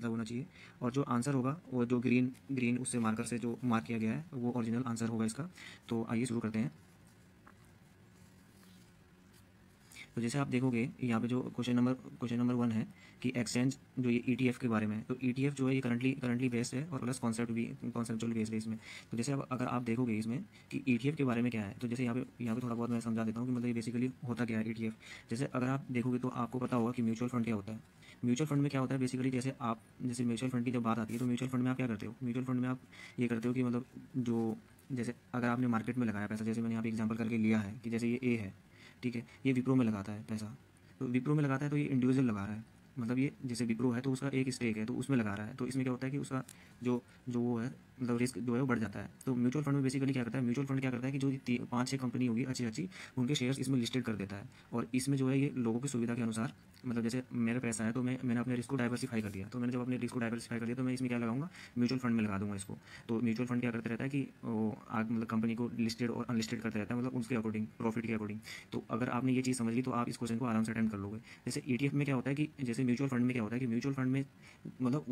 पता होना चाहिए। और जो आंसर होगा वो जो ग्रीन ग्रीन उससे मार्कर से जो मार्क किया गया है वो ओरिजिनल आंसर होगा इसका। तो आइए शुरू करते हैं। तो जैसे आप देखोगे यहाँ पे जो क्वेश्चन नंबर 1 है कि एक्सचेंज जो ये ईटीएफ के बारे में है। तो ईटीएफ जो है ये करंटली बेस्ड है और प्लस कॉन्सेप्चुअल बेस्ड है इसमें। तो जैसे अब अगर आप देखोगे इसमें कि ईटीएफ के बारे में क्या है, तो जैसे यहाँ पे थोड़ा बहुत मैं समझा देता हूँ कि मतलब ये बेसिकली होता क्या है ईटीएफ। जैसे अगर आप देखोगे तो आपको पता होगा कि म्यूचुअल फंड क्या होता है। म्यूचुअल फंड में क्या होता है बेसिकली, जैसे म्यूचुअल फंड की जब बात आती है तो म्यूचुअल फंड में आप क्या करते हो, म्यूचुअल फंड में आप ये करते हो कि मतलब जो जैसे अगर आपने मार्केट में लगाया पैसा, जैसे मैंने यहाँ पे एग्जांपल करके लिया है कि जैसे ये ए है, ठीक है, ये विप्रो में लगाता है पैसा। तो विप्रो में लगाता है तो ये इंडिविजुअल लगा रहा है, मतलब ये जैसे विप्रो है तो उसका एक स्टेक है तो उसमें लगा रहा है। तो इसमें क्या होता है कि उसका जो जो वो है मतलब रिस्क जो है वो बढ़ जाता है। तो म्यूचुअल फंड में बेसिकली क्या करता है, म्यूचुअल फंड क्या करता है कि जो 5-6 कंपनी होगी अच्छी अच्छी, उनके शेयर्स इसमें लिस्टेड कर देता है। और इसमें जो है ये लोगों की सुविधा के अनुसार, मतलब जैसे मेरा पैसा है तो मैंने अपने रिस्क को डाइवर्सिफाई कर दिया। तो मैंने जब अपने रिस्क को डाइवर्सिफाई कर दिया तो मैं इसमें क्या लगाऊंगा, म्यूचुअल फंड में लगा दूंगा इसको। तो म्यूचुअल फंड क्या करता रहता है कि वो मतलब कंपनी को लिस्टेड और अनलिस्टेड करता रहता है, मतलब उसके अकॉर्डिंग, प्रॉफिट के अकॉर्डिंग। तो अगर आपने ये चीज़ समझ ली तो आप इस क्वेश्चन को आराम से अटेंड कर लोगे। जैसे ईटीएफ में क्या होता है कि जैसे म्यूचुअल फंड में क्या होता है कि म्यूचुअल फंड में मतलब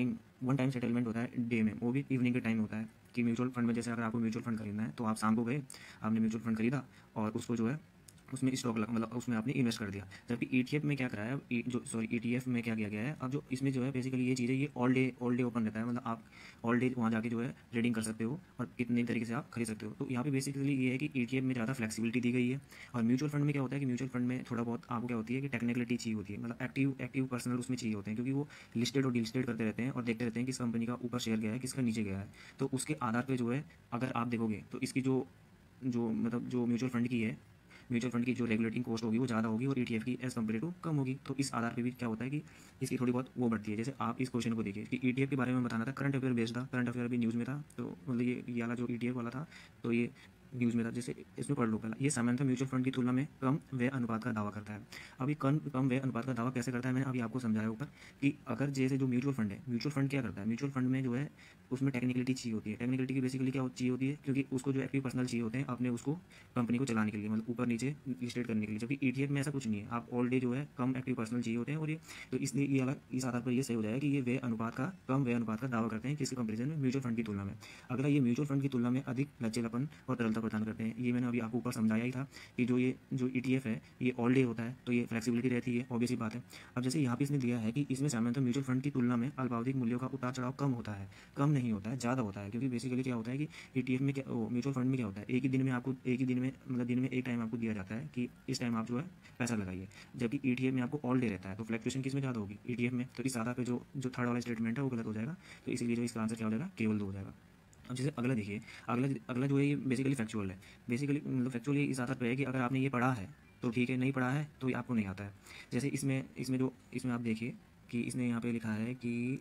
वन टाइम सेटलमेंट होता है डे में, वो भी इवनिंग के टाइम होता है। कि म्यूचुअल फंड में जैसे अगर आपको म्यूचुअल फंड खरीदना है तो आप शाम को गए, आपने म्यूचुअल फंड खरीदा और उसको जो है उसमें स्टॉक मतलब उसमें आपने इन्वेस्ट कर दिया। जबकि ईटीएफ में क्या कराया, ईटीएफ में क्या किया गया है, अब जो इसमें जो है बेसिकली ये चीज़ है, ये ऑल डे ओपन रहता है, मतलब आप ऑल डे वहाँ जाके जो है ट्रेडिंग कर सकते हो और कितने तरीके से आप खरीद सकते हो। तो यहाँ पे बेसिकली ये है कि ईटीएफ में ज़्यादा फ्लेक्सिबिलिटी दी गई है। और म्यूचुअल फंड में क्या होता है कि म्यूचुअल फंड में थोड़ा बहुत आपको क्या होती है कि टेक्निकलिटी चाहिए होती है, मतलब एक्टिव पर्सनल उसमें चाहिए होते हैं, क्योंकि वो लिस्टेड और डिलिस्टेड करते रहते हैं और देखते रहते हैं किस कंपनी का ऊपर शेयर गया है, किसका नीचे गया है। तो उसके आधार पर जो है अगर आप देखोगे तो इसकी जो जो मतलब जो म्यूचुअल फंड की है, म्यूचुअल फंड की जो रेगुलेटिंग कॉस्ट होगी वो ज़्यादा होगी और ईटीएफ की एज कम्पेयर टू कम होगी। तो इस आधार पे भी क्या होता है कि इसकी थोड़ी बहुत वो बढ़ती है। जैसे आप इस क्वेश्चन को देखिए कि ईटीएफ के बारे में बताना था, करंट अफेयर बेस्ड था, करंट अफेयर भी न्यूज़ में था। तो मतलब ये वाला जो ईटीएफ वाला था तो ये न्यूज़ में था। जैसे इसमें पढ़ लो पहला, ये सामान्यतः म्यूचुअल फंड की तुलना में कम व्यय अनुपात का दावा करता है। अभी कम व्यय अनुपात का दावा कैसे करता है, मैंने अभी आपको समझाया ऊपर कि अगर जैसे जो म्यूचुअल फंड है, म्यूचुअल फंड क्या करता है, म्यूचुअल फंड में जो है उसमें टेक्निकलिटी चाहिए होती है। टेक्निकलिटी की बेसिकली क्या चाहिए होती है, क्योंकि उसको जो एक्टिव पर्सनल चाहिए होते हैं अपने उसको कंपनी को चलाने के लिए, मतलब ऊपर नीचे लिस्टेड करने के लिए। जबकि ईटीएफ में ऐसा कुछ नहीं है, आप ऑल डे जो है कम एक्टिव पर्सनल चाहिए होते हैं। और ये तो इसलिए ये अलग इस आधार पर ये सही हो जाएगा कि ये कम व्यय अनुपात का दावा करते हैं किसी कंपेरिजन में म्यूचुअल फंड की तुलना में। अगला, ये म्यूचुअल फंड की तुलना में अधिक लचीलापन और तरलता प्रदान करते हैं। ये मैंने अभी आपको ऊपर समझाया ही था कि जो ईटीएफ है ये ऑल डे होता है तो ये फ्लेक्सिबिलिटी रहती है, ऑब्वियस सी बात है। अब जैसे यहाँ पे इसने दिया है कि इसमें सामान्यतः म्यूचुअल फंड की तुलना में अल्पावधिक मूल्यों का उतार चढ़ाव कम होता है, कम नहीं होता है, ज़्यादा होता है। क्योंकि बेसिकली क्या होता है कि ईटीएफ में क्या, म्यूचुअल फंड में क्या होता है, एक ही दिन में मतलब दिन में एक टाइम आपको दिया जाता है कि इस टाइम आप जो है पैसा लगाइए। जबकि ईटीएफ में आपको ऑल डे रहता है, तो फ्लक्चुएशन किस में ज़्यादा होगी, ईटीएफ में। तो इस आधार पे जो थर्ड वाला स्टेटमेंट है वो गलत हो जाएगा। तो इसीलिए जो इसका आंसर क्या हो जाएगा, केवल 2 हो जाएगा। अब जैसे अगला देखिए, अगला जो है ये बेसिकली फैक्चुअल है। बेसिकली मतलब फैक्चुअल ये इस आधार पर है कि अगर आपने ये पढ़ा है तो ठीक है, नहीं पढ़ा है तो ये आपको नहीं आता है। जैसे इसमें आप देखिए कि इसने यहाँ पे लिखा है कि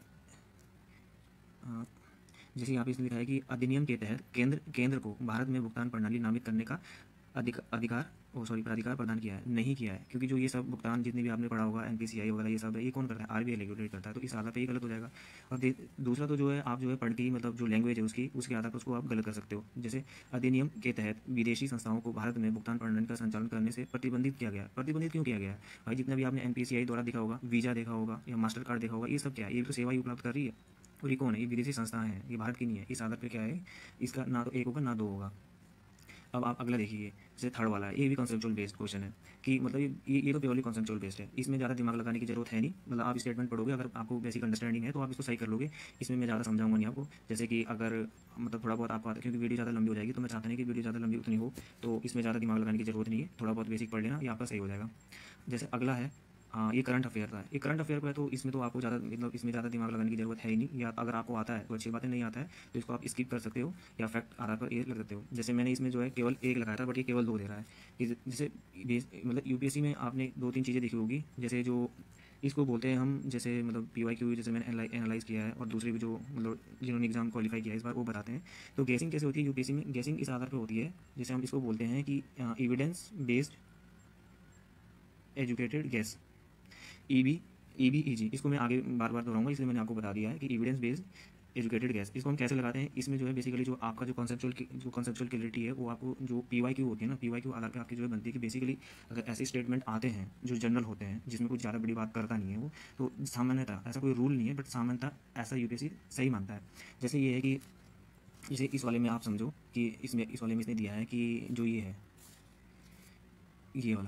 जैसे यहाँ पे इसने लिखा है कि अधिनियम के तहत केंद्र को भारत में भुगतान प्रणाली नामित करने का प्राधिकार प्रदान किया है, नहीं किया है। क्योंकि जो ये सब भुगतान जितने भी आपने पढ़ा होगा, एनपीसीआई वगैरह ये सब है, ये कौन करता है, आरबीआई रेगुलेट करता है। तो इस आधार पे ये गलत हो जाएगा। और दूसरा तो जो है आप जो है पढ़ के मतलब जो लैंग्वेज है उसके आधार पर उसको आप गलत कर सकते हो। जैसे अधिनियम के तहत विदेशी संस्थाओं को भारत में भुगतान प्रणाली का संचालन करने से प्रतिबंधित किया गया। प्रतिबंधित क्यों किया गया है भाई, जितना भी आपने एनपीसीआई द्वारा देखा होगा, वीज़ा देखा होगा या मास्टर कार्ड देखा होगा, ये सब क्या है, ये तो सेवा ही उपलब्ध कर रही है। और ये कौन है, ये विदेशी संस्थाएं हैं, ये भारत की नहीं है। इस आधार पर क्या है, इसका ना तो एक होगा ना दो होगा। अब आप अगला देखिए, जैसे थर्ड वाला है, ये भी कॉन्सेप्चुअल बेस्ड क्वेश्चन है कि मतलब ये तो प्योरली कॉन्सेप्चुअल बेस्ड है। इसमें ज़्यादा दिमाग लगाने की जरूरत है नहीं, मतलब आप स्टेटमेंट पढ़ोगे, अगर आपको बेसिक अंडरस्टैंडिंग है तो आप इसको सही कर लोगे। इसमें मैं ज़्यादा समझाऊंगा नहीं आपको। जैसे कि अगर मतलब थोड़ा बहुत आपको आता है, क्योंकि वीडियो ज़्यादा लंबी हो जाएगी, तो मैं चाहता नहीं कि वीडियो ज़्यादा लंबी उतनी हो, तो इसमें ज़्यादा दिमाग लगाने की जरूरत नहीं है। थोड़ा बहुत बेसिक पढ़ लेना, ये आपका सही हो जाएगा। जैसे अगला है, हाँ, ये करंट अफेयर था। ये करंट अफेयर का है तो इसमें तो आपको ज़्यादा मतलब इसमें ज़्यादा दिमाग लगाने की जरूरत है ही नहीं। या अगर आपको आता है तो अच्छी बात है, नहीं आता है तो इसको आप स्किप कर सकते हो या फैक्ट आधार पर ये लग सकते हो। जैसे मैंने इसमें जो है केवल एक लगाया था, बट ये केवल 2 दे रहा है। जैसे मतलब यूपीएससी में आपने 2-3 चीज़ें देखी होगी, जैसे जो इसको बोलते हैं हम, जैसे मतलब पीवाईक्यू, जैसे मैंने एनालाइज किया है, और दूसरे भी जो मतलब जिन्होंने एग्जाम क्वालिफाई किया है इस बार वो बताते हैं। तो गेसिंग कैसे होती है यूपीएससी में, गेसिंग इस आधार पर होती है, जैसे हम इसको बोलते हैं कि evidence based educated guess, EB EBEG. इसको मैं आगे बार बार दोहराऊंगा, इसलिए मैंने आपको बता दिया है कि एविडेंस बेस्ड एजुकेटेड गैस, इसको हम कैसे लगाते हैं, इसमें जो है बेसिकली जो आपका जो कॉन्सेप्चुअल क्लियरिटी है वो आपको जो PYQ होती है ना, PYQ आधार पे आपकी जो है बनती है कि बेसिकली अगर ऐसे स्टेटमेंट आते हैं जो जनरल होते हैं जिसमें कुछ ज़्यादा बड़ी बात करता नहीं है वो, तो सामान्यतः ऐसा कोई रूल नहीं है, बट सामान्यतः ऐसा UPSC सही मानता है। जैसे ये है कि जैसे इस वाले में आप समझो कि इस वाले में इसने दिया है कि जो ये है ये वाला,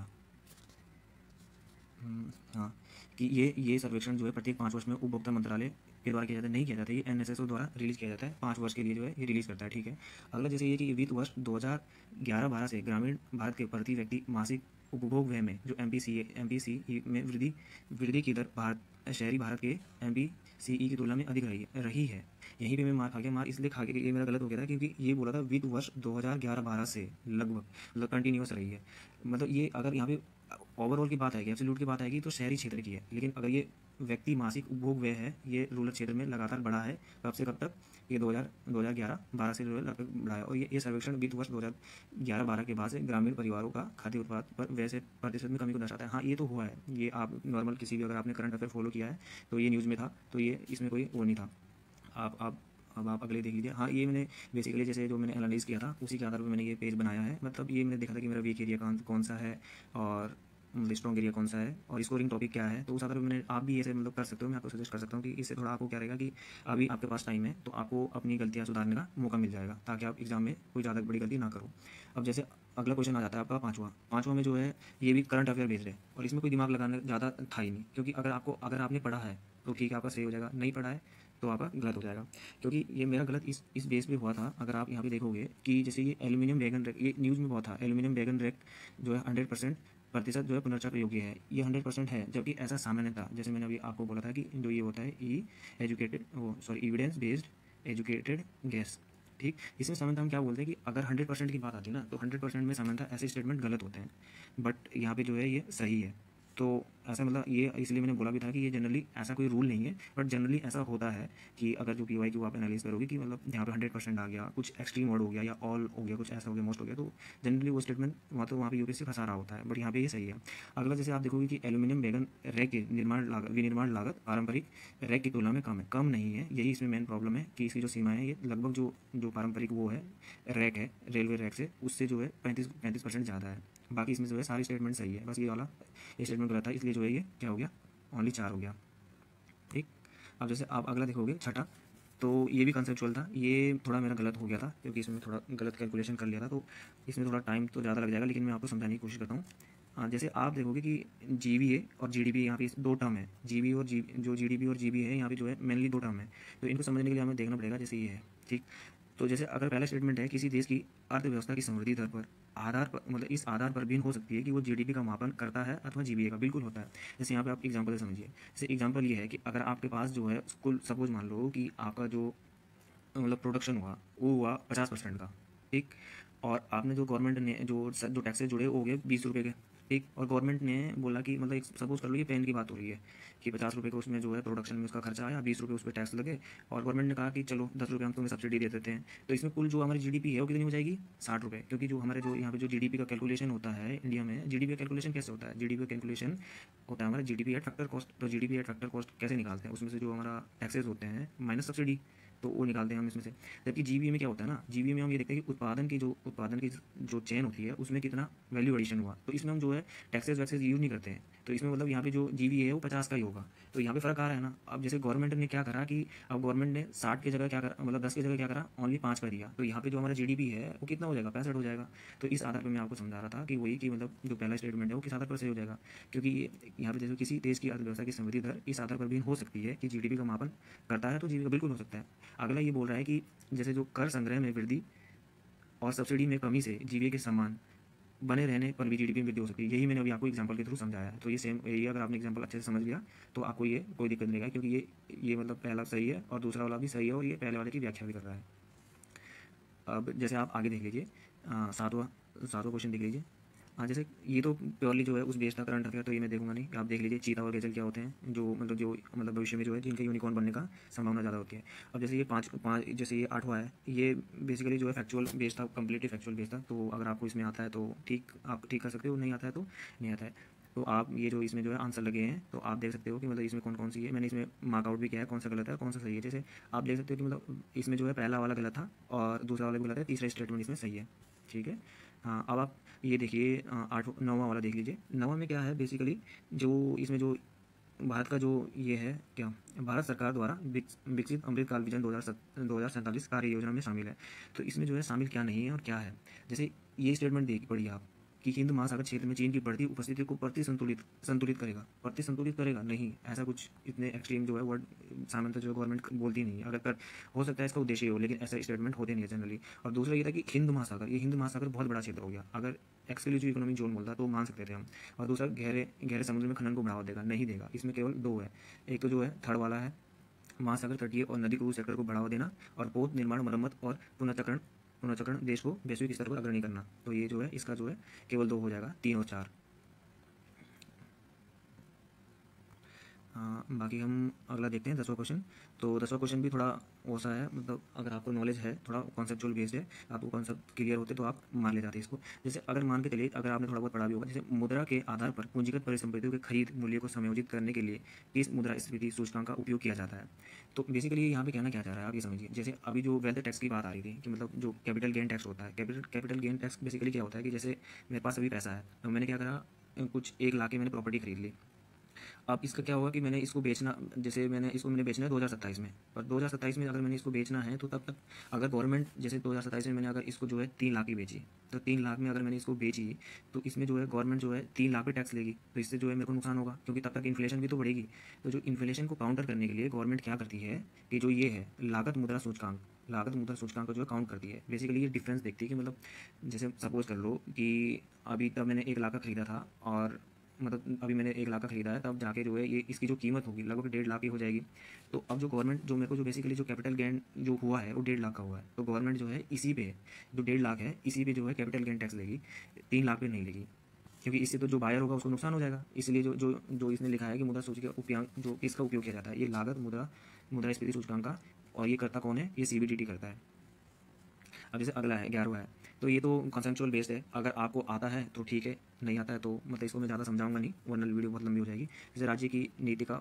हाँ, कि ये सर्वेक्षण जो है प्रत्येक 5 वर्ष में उपभोक्ता मंत्रालय के द्वारा किया जाता है, नहीं किया जाता, ये NSSO द्वारा रिलीज़ किया जाता है, 5 वर्ष के लिए जो है ये रिलीज़ करता है, ठीक है। अगला जैसे ये कि वित्त वर्ष 2011-12 से ग्रामीण भारत के प्रति व्यक्ति मासिक उपभोग व्यय में जो MPCE में वृद्धि की दर शहरी भारत के MPCE की तुलना में अधिक रही है। यहीं पे मैं मार खा गया, मार इसलिए खा गया, ये मेरा गलत हो गया था क्योंकि ये बोला था वित्त वर्ष 2011-12 से लगभग, मतलब कंटिन्यूस रही है। मतलब ये अगर यहाँ पे ओवरऑल की बात आएगी, एब्सोल्यूट की बात आएगी तो शहरी क्षेत्र की है, लेकिन अगर ये व्यक्ति मासिक उपभोग व्यय है ये रूरल क्षेत्र में लगातार बढ़ा है, कब से कब तक, ये 2011-12 से जो है लगभग बढ़ा है। और ये सर्वेक्षण वित्त वर्ष 2011-12 के बाद से ग्रामीण परिवारों का खाद्य उत्पाद पर व्यय से प्रतिशत में कमी को दर्शाता है। हाँ, ये तो हुआ है, ये आप नॉर्मल किसी भी अगर आपने करंट अफेयर फॉलो किया है तो ये न्यूज़ में था, तो ये इसमें कोई वो नहीं था। अब आप अगले देख लीजिए। हाँ, ये मैंने बेसिकली जैसे जो मैंने एनालाइज़ किया था उसी के आधार पर मैंने ये पेज बनाया है। मतलब ये मैंने देखा था कि मेरा वीक एरिया कौन सा है और स्ट्रॉन्ग एरिया कौन सा है और स्कोरिंग टॉपिक क्या है, तो उस आधार पर मैंने, आप भी ऐसे मतलब कर सकते हो, मैं आपको सजेस्ट कर सकता हूँ कि इससे थोड़ा आपको क्या रहेगा कि अभी आपके पास टाइम है तो आपको अपनी गलतियाँ सुधारने का मौका मिल जाएगा ताकि आप एग्जाम में कोई ज़्यादा बड़ी गलती ना करो। अब जैसे अगला क्वेश्चन आ जाता है आपका पाँचवा में जो है ये भी करंट अफेयर बेस्ड है और इसमें कोई दिमाग लगाना ज़्यादा था ही नहीं, क्योंकि अगर आपने पढ़ा है तो ठीक है, आपका सही हो जाएगा, नहीं पढ़ा है तो आपका गलत हो जाएगा। क्योंकि ये मेरा गलत इस बेस पे हुआ था। अगर आप यहाँ पे देखोगे कि जैसे ये एल्यूमिनियम वैगन रैक, ये न्यूज़ में बहुत था, एल्यूमिनियम वैगन रैक जो है 100% जो है पुनर्चक्र योग्य है, ये 100% है, जबकि ऐसा सामान्य था। जैसे मैंने अभी आपको बोला था कि जो ये होता है एविडेंस बेस्ड एजुकेटेड गैस, ठीक, इसमें सामान्यतः हम क्या बोलते हैं कि अगर 100% की बात आती है ना तो 100% में सामान्यतः ऐसे स्टेटमेंट गलत होते हैं, बट यहाँ पे जो है ये सही है। तो ऐसा मतलब ये इसलिए मैंने बोला भी था कि ये जनरली ऐसा कोई रूल नहीं है, बट जनरली ऐसा होता है कि अगर जो PYQ आप एनालाइज करोगे कि मतलब यहाँ पे 100% आ गया, कुछ एक्सट्रीम वर्ड हो गया या ऑल हो गया, कुछ ऐसा हो गया, मोस्ट हो गया, तो जनरली वो स्टेटमेंट वहाँ पे UPSC फंसा रहा होता है, बट यहाँ पे ये सही है। अगला जैसे आप देखोगे कि एल्यूमिनियम वैगन रैक की विनिर्माण लागत पारंपरिक रैक की तुलना में कम नहीं है। यही इसमें मेन प्रॉब्लम है कि इसकी जो सीमा है ये लगभग जो पारंपरिक वो है रैक है रेलवे रैक से, उससे जो है 35% ज़्यादा है। बाकी इसमें जो है सारी स्टेटमेंट सही है, बस ये वाला स्टेटमेंट गलत था, इसलिए जो है ये क्या हो गया, ओनली 4 हो गया, ठीक। अब जैसे आप अगला देखोगे छठा, तो ये भी कंसेप्चुअल था, ये थोड़ा मेरा गलत हो गया था क्योंकि इसमें थोड़ा गलत कैलकुलेशन कर लिया था, तो इसमें थोड़ा टाइम तो ज़्यादा लग जाएगा, लेकिन मैं आपको समझाने की कोशिश करता हूँ। जैसे आप देखोगे कि GVA और GDP यहाँ पे 2 टर्म है, GDP और GB है, यहाँ पे जो है मेनली 2 टर्म है, तो इनको समझने के लिए हमें देखना पड़ेगा। जैसे ये है, ठीक, तो जैसे अगर पहला स्टेटमेंट है किसी देश की अर्थव्यवस्था की समृद्धि दर पर मतलब इस आधार पर भिन्न हो सकती है कि वो GDP का मापन करता है अथवा GVA का, बिल्कुल होता है। जैसे यहाँ पे आप एग्जांपल से समझिए, जैसे एग्जांपल ये है कि अगर आपके पास जो है कुल, सपोज मान लो कि आपका जो मतलब प्रोडक्शन हुआ वो हुआ 50% का, ठीक, और आपने जो गवर्नमेंट ने जो टैक्सेस जुड़े हो गए 20 रुपये के, ठीक, और गवर्नमेंट ने बोला कि मतलब सपोज कर लो ये पेन की बात हो रही है कि 50 रुपये का उसमें जो है प्रोडक्शन में उसका खर्चा आया, 20 रुपये उस पर टैक्स लगे, और गवर्नमेंट ने कहा कि चलो 10 रुपये हम तुम्हें सब्सिडी दे देते हैं, तो इसमें कुल जो हमारी GDP है वो कितनी हो जाएगी, 60 रुपये। क्योंकि जो हमारे जो यहाँ पे जो GDP का कैलकुलेशन होता है इंडिया में, GDP का कैलकुलेशन कैसे होता है, GDP का कैलकुलेशन होता है हमारा GDP एट फैक्टर कॉस्ट। तो GDP एट फैक्टर कॉस्ट कैसे निकालते हैं, उसमें से जो हमारा टैक्सेस होते हैं माइनस सब्सिडी, तो वो निकालते हैं हम इसमें से। जबकि GBA में क्या होता है ना, GBA में हम ये देखते हैं कि उत्पादन की जो चेन होती है उसमें कितना वैल्यू एडिशन हुआ, तो इसमें हम जो है टैक्सेस वैक्सेस यूज नहीं करते हैं, तो इसमें मतलब यहाँ पे जो GBA है वो 50 का ही होगा। तो यहाँ पे फर्क आ रहा है ना। अब जैसे गवर्नमेंट ने क्या करा कि अब गवर्नमेंट ने 60 की जगह क्या करा, मतलब 10 की जगह क्या करा, ओनली 5 कर दिया, तो यहाँ पे जो हमारा GDP है वो कितना हो जाएगा, 65 हो जाएगा। तो इस आधार पर मैं आपको समझा रहा था कि वही कि मतलब जो पहला स्टेटमेंट है वो किस आधार पर सही हो जाएगा, क्योंकि यहाँ पे जैसे किसी देश की अर्थव्यवस्था की समृद्धि दर इस आधार पर भी हो सकती है कि GDP का मापन करता है, तो GDP का बिल्कुल हो सकता है। अगला ये बोल रहा है कि जैसे जो कर संग्रह में वृद्धि और सब्सिडी में कमी से GBA के समान बने रहने पर भी GDP में वृद्धि हो सकती है। यही मैंने अभी आपको एग्जांपल के थ्रू समझाया है, तो ये सेम यही, अगर आपने एग्जांपल अच्छे से समझ लिया तो आपको ये कोई दिक्कत नहीं आएगा, क्योंकि ये मतलब पहला सही है और दूसरा वाला भी सही है और ये पहले वाले की व्याख्या भी कर रहा है। अब जैसे आप आगे देख लीजिए, सातवां क्वेश्चन देख लीजिए। हाँ, जैसे ये तो प्योरली जो है उस बेस्ड था करंट अफेयर, तो ये मैं देखूंगा नहीं। आप देख लीजिए चीता और गजल क्या होते हैं, जो मतलब भविष्य में जो है जिनके यूनिकॉर्न बनने का संभावना ज़्यादा होती है। अब जैसे ये पाँच जैसे ये 8वां है, ये बेसिकली जो है फैक्चुअल बेस्ड था, कम्प्लीटली फैक्चुअल बेस्ड था, तो अगर आपको इसमें आता है तो ठीक, आप ठीक कर सकते हो, नहीं आता है तो नहीं आता है। तो आप ये जो इसमें जो है आंसर लगे हैं तो आप देख सकते हो कि मतलब इसमें कौन कौन सी है। मैंने इसमें मार्कआउट भी किया है कौन सा गलत है कौन सा सही है। जैसे आप देख सकते हो कि मतलब इसमें जो है पहला वाला गलत था और दूसरा वाला भी गलत है, तीसरा स्टेटमेंट इसमें सही है। ठीक है। हाँ, अब आप ये देखिए 9वां वाला देख लीजिए। 9वां में क्या है बेसिकली, जो इसमें जो भारत का जो ये है क्या, भारत सरकार द्वारा विकसित अमृतकाल विजन 2047 कार्य योजना में शामिल है। तो इसमें जो है शामिल क्या नहीं है और क्या है। जैसे ये स्टेटमेंट देखिए पढ़िए आप कि हिंद महासागर क्षेत्र में चीन की बढ़ती उपस्थिति को संतुलित करेगा। संतुलित करेगा नहीं, ऐसा कुछ इतने एक्सट्रीम जो है वर्ड सामान्यतः जो गवर्नमेंट बोलती नहीं है। अगर कर हो सकता है इसका उद्देश्य हो, लेकिन ऐसा स्टेटमेंट होते नहीं है जनरली। और दूसरा ये था कि हिंद महासागर, ये हिंद महासागर बहुत बड़ा क्षेत्र हो गया। अगर एक्सक्लूसिव इकोनॉमिक जोन बोलता तो मान सकते थे हम। और दूसरा गहरे गहरे समुद्र में खनन को बढ़ावा देगा, नहीं देगा। इसमें केवल दो है। एक तो जो है थर्ड वाला है, महासागर तटीय और नदी क्रूज सेक्टर को बढ़ावा देना, और पोत निर्माण, मरम्मत और पुनर्चक्रण देश को वैश्विक स्तर पर अग्रणी करना। तो ये जो है इसका जो है केवल 2 हो जाएगा, 3 और 4। बाकी हम अगला देखते हैं 10वां क्वेश्चन। तो 10वां क्वेश्चन भी थोड़ा वैसा है, मतलब अगर आपको नॉलेज है, थोड़ा कॉन्सेप्चुअल बेस्ड है, आपको कॉन्सेप्ट क्लियर होते तो आप मान ले जाते हैं इसको। जैसे अगर मान के चलिए, अगर आपने थोड़ा बहुत पढ़ा भी होगा, जैसे मुद्रा के आधार पर पूंजीगत परिसंपत्तियों के खरीद मूल्य को समायोजित करने के लिए किस मुद्रास्फीति सूचकांक का उपयोग किया जाता है। तो बेसिकली यहाँ पे कहना क्या चाह रहा है आप ये समझिए। जैसे अभी जो वेल्थ टैक्स की बात आ रही थी कि मतलब जो कैपिटल गेन टैक्स होता है, कैपिटल गेन टैक्स बेसिकली क्या होता है कि जैसे मेरे पास अभी पैसा है, तो मैंने क्या करा, कुछ 1 लाख की मैंने प्रॉपर्टी खरीद ली। अब इसका क्या होगा कि मैंने इसको बेचना, जैसे मैंने बेचना है 2027 में, और 2027 में अगर मैंने इसको बेचना है तो तब तक अगर गवर्नमेंट, जैसे 2027 में मैंने अगर इसको जो है 3 लाख की बेची, तो 3 लाख में अगर मैंने इसको बेची तो इसमें जो है गवर्नमेंट जो है 3 लाख पे टैक्स लेगी। तो इससे जो है मेरे को नुकसान होगा, क्योंकि तब तक इन्फ्लेशन भी तो बढ़ेगी। तो जो इन्फ्लेशन को काउंटर करने के लिए गवर्नमेंट क्या करती है कि जो ये है लागत मुद्रा सूचकांक को जो है काउंट करती है। बेसिकली ये डिफरेंस देखती है कि मतलब जैसे सपोज कर लो कि अभी तब मैंने 1 लाख का खरीदा था, और मतलब अभी मैंने 1 लाख का खरीदा है, तब जाके जो है ये इसकी जो कीमत होगी लगभग 1.5 लाख की हो जाएगी। तो अब जो गवर्नमेंट जो मेरे को जो बेसिकली जो कैपिटल गेन जो हुआ है वो 1.5 लाख का हुआ है, तो गवर्नमेंट जो है इसी पे जो 1.5 लाख है इसी पे जो है कैपिटल गेन टैक्स लेगी, 3 लाख पे नहीं लेगी। क्योंकि इससे तो जो बायर होगा उसको नुकसान हो जाएगा। इसलिए जो जो जो इसने लिखा है कि मुद्रा सूची का उपयोग जो इसका उपयोग किया जाता है, ये लागत मुद्रास्फीति सूचकांक का, और ये करता कौन है, ये सीबीडीटी करता है। अब जैसे अगला है 11वां है, तो ये तो कंसेंचुअल बेस्ड है। अगर आपको आता है तो ठीक है, नहीं आता है तो मतलब इसको मैं ज़्यादा समझाऊंगा नहीं, वरना वीडियो बहुत लंबी हो जाएगी। जैसे राज्य की नीति का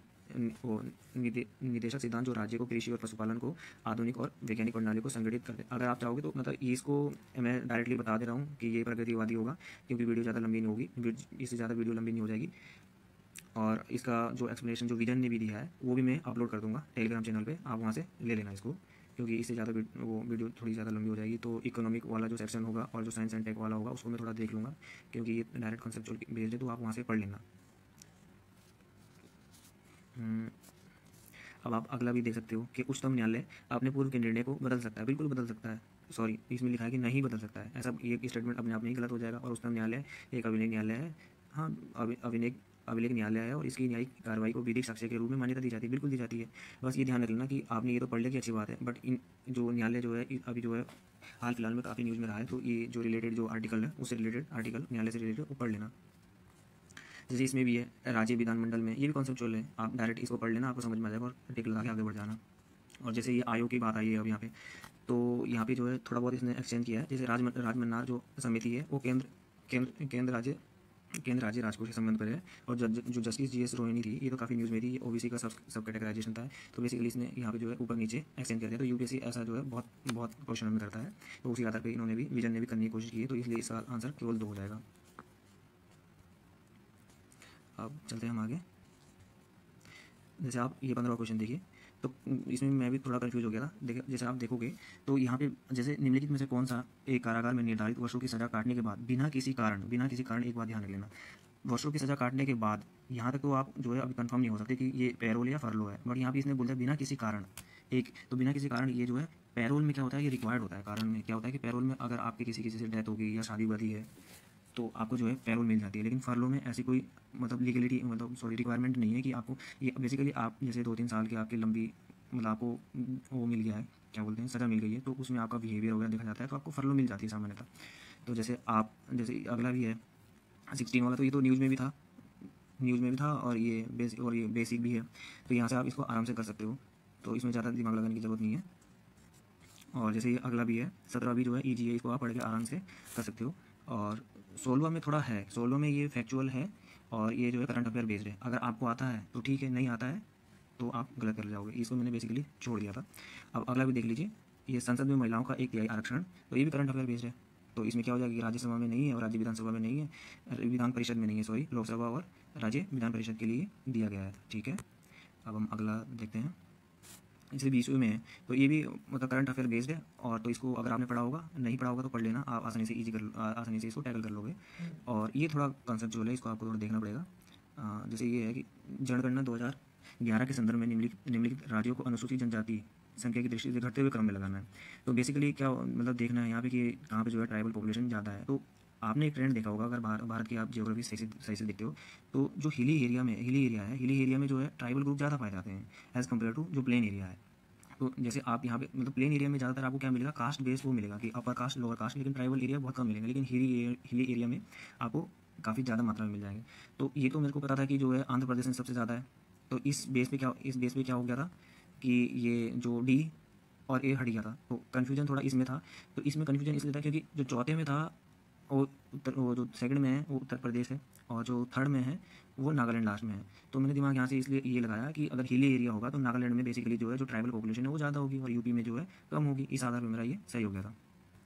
वो निदेशक सिद्धांत जो राज्य को कृषि और पशुपालन को आधुनिक और वैज्ञानिक प्रणाली को संगठित करते। अगर आप चाहोगे तो मतलब इसको मैं डायरेक्टली बता दे रहा हूँ कि ये प्रगतिवादी होगा, क्योंकि वीडियो ज़्यादा लंबी नहीं होगी, इससे ज़्यादा वीडियो लंबी नहीं हो जाएगी। और इसका जो एक्सप्लेनेशन जो विजन ने भी दिया है वो भी मैं अपलोड कर दूंगा टेलीग्राम चैनल पे, आप वहाँ से ले लेना इसको, क्योंकि इससे ज़्यादा वो वीडियो थोड़ी ज़्यादा लंबी हो जाएगी। तो इकोनॉमिक वाला जो सेक्शन होगा और जो साइंस एंड टेक वाला होगा उसको मैं थोड़ा देख लूँगा, क्योंकि ये डायरेक्ट कॉन्सेप्चुअल बेस्ड है, तो आप वहाँ से पढ़ लेना। अब आप अगला भी देख सकते हो कि उच्चतम न्यायालय अपने पूर्व के निर्णय को बदल सकता है। बिल्कुल बदल सकता है, सॉरी इसमें लिखा है कि नहीं बदल सकता है। ऐसा ये स्टेटमेंट अपने आप में ही गलत हो जाएगा। और उच्चतम न्यायालय एक अभिलेख न्यायालय है, हाँ अभिलेख न्यायालय है, और इसकी न्यायिक कार्रवाई को विधिक साक्ष्य के रूप में मान्यता दी जाती है। बिल्कुल दी जाती है। बस ये ध्यान रख लेना कि आपने ये तो पढ़ लिया कि अच्छी बात है, बट इन जो न्यायालय जो है अभी जो है हाल फिलहाल में काफ़ी न्यूज़ में रहा है, तो ये जो रिलेटेड जो आर्टिकल है उससे रिलेटेड आर्टिकल न्यायालय से रिलेटेड वो पढ़ लेना। जैसे इसमें भी है राज्य विधानमंडल में, ये भी कॉन्सेप्चुअल है, आप डायरेक्ट इसको पढ़ लेना, आपको समझ में आ जाएगा और टिक लगा के आगे बढ़ जाना। और जैसे ये आयोग की बात आई है अब यहाँ पे, तो यहाँ पे जो है थोड़ा बहुत इसने एक्सचेंज किया है। जैसे राजमन्नार जो समिति है वो केंद्र राज्य राजकोष के संबंध पर है। और जो जस्टिस जीएस रोहिणी थी, ये तो काफ़ी न्यूज़ में थी, ये ओबीसी का सब कैटेगराइजेशन था। तो बेसिकली इसने यहाँ पे जो है ऊपर नीचे एक्सचेंज कर दिया। तो यूपीएससी ऐसा जो है बहुत क्वेश्चन में करता है, तो उसी आधार पर इन्होंने भी विजन ने भी करने की कोशिश की है, तो इसलिए इसका आंसर केवल 2 हो जाएगा। अब चलते हैं हम आगे। जैसे आप ये 15वां क्वेश्चन देखिए, तो इसमें मैं भी थोड़ा कंफ्यूज हो गया था। देखिए जैसे आप देखोगे तो यहाँ पे जैसे निम्नलिखित में से कौन सा एक कारागार में निर्धारित वर्षों की सज़ा काटने के बाद बिना किसी कारण, एक बात ध्यान रख लेना, वर्षों की सज़ा काटने के बाद, यहाँ तक तो आप जो है अभी कंफर्म नहीं हो सकते कि ये पैरोल या फरलो है, बट यहाँ पे इसने बोल दिया बिना किसी कारण। एक तो बिना किसी कारण, ये जो है पैरोल में क्या होता है, ये रिक्वायर्ड होता है। कारण में क्या होता है कि पैरोल में अगर आपकी किसी से डेथ हो गई या शादी वादी है तो आपको जो है पैरोल मिल जाती है। लेकिन फरलो में ऐसी कोई मतलब लीगलिटी रिक्वायरमेंट नहीं है कि आपको ये बेसिकली आप जैसे 2-3 साल की आपकी लंबी मतलब आपको वो मिल गया है, क्या बोलते हैं, सज़ा मिल गई है, तो उसमें आपका बिहेवियर वगैरह देखा जाता है, तो आपको फरलो मिल जाती है सामान्यतः। तो जैसे अगला भी है 16 वाला, तो ये तो न्यूज़ में भी था और ये बेसिक भी है, तो यहाँ से आप इसको आराम से कर सकते हो, तो इसमें ज़्यादा दिमाग लगाने की ज़रूरत नहीं है। और जैसे ये अगला भी है 17 भी जो है ईजी है, इसको आप पढ़ के आराम से कर सकते हो। और 16वां में थोड़ा है, 16वां में ये फैक्चुअल है और ये जो है करंट अफेयर बेस्ड है। अगर आपको आता है तो ठीक है, नहीं आता है तो आप गलत कर जाओगे। इसको मैंने बेसिकली छोड़ दिया था। अब अगला भी देख लीजिए, ये संसद में महिलाओं का 1/3 आरक्षण, तो ये भी करंट अफेयर बेस्ड है। तो इसमें क्या हो जाएगा कि राज्यसभा में नहीं है और राज्य विधानसभा में नहीं है, विधान परिषद में नहीं है, सॉरी, लोकसभा और राज्य विधान परिषद के लिए दिया गया है। ठीक है, अब हम अगला देखते हैं। इसे 20वीं में है, तो ये भी मतलब करंट अफेयर बेस्ड है। और तो इसको अगर आपने पढ़ा होगा, नहीं पढ़ा होगा तो पढ़ लेना, आप आसानी से आसानी से इसको टैकल कर लोगे। और ये थोड़ा कंसेप्चुअल है, इसको आपको थोड़ा देखना पड़ेगा। जैसे ये है कि जनगणना 2011 के संदर्भ में निम्नलिखित राज्यों को अनुसूचित जनजाति संख्या की दृष्टि से घटते हुए क्रम में लगाना है। तो बेसिकली क्या मतलब देखना है यहाँ पे कि कहाँ पे जो है ट्राइबल पॉपुलेशन ज़्यादा है। तो आपने एक ट्रेंड देखा होगा, अगर भारत की आप जियोग्राफी सही से देखते हो, तो जो हिली एरिया है, हिली एरिया में जो है ट्राइबल ग्रुप ज़्यादा पाए जाते हैं एज़ कम्पेयर टू जो प्लेन एरिया है। तो जैसे आप यहाँ पे मतलब प्लेन एरिया में ज़्यादातर आपको क्या मिलेगा, कास्ट बेस वो मिलेगा कि अपर कास्ट लोअर कास्ट, लेकिन ट्राइबल एरिया बहुत कम मिलेगा। लेकिन हिली एरिया में आपको काफ़ी ज़्यादा मात्रा में मिल जाएंगे। तो ये तो मेरे को पता था कि जो है आंध्र प्रदेश में सबसे ज़्यादा है। तो इस बेस पे क्या हो गया था कि ये जो डी और ए हट गया था, तो कन्फ्यूजन थोड़ा इसमें था। तो इसमें कन्फ्यूजन इसलिए था क्योंकि जो चौथे में था वो जो सेकंड में है वो उत्तर प्रदेश है, और जो थर्ड में है वो नागालैंड लास्ट में है। तो मैंने दिमाग यहाँ से इसलिए ये लगाया कि अगर हिली एरिया होगा तो नागालैंड में बेसिकली जो है जो ट्राइबल पॉपुलेशन है वो ज़्यादा होगी और यूपी में जो है कम होगी। इस आधार पर मेरा ये सही हो गया था।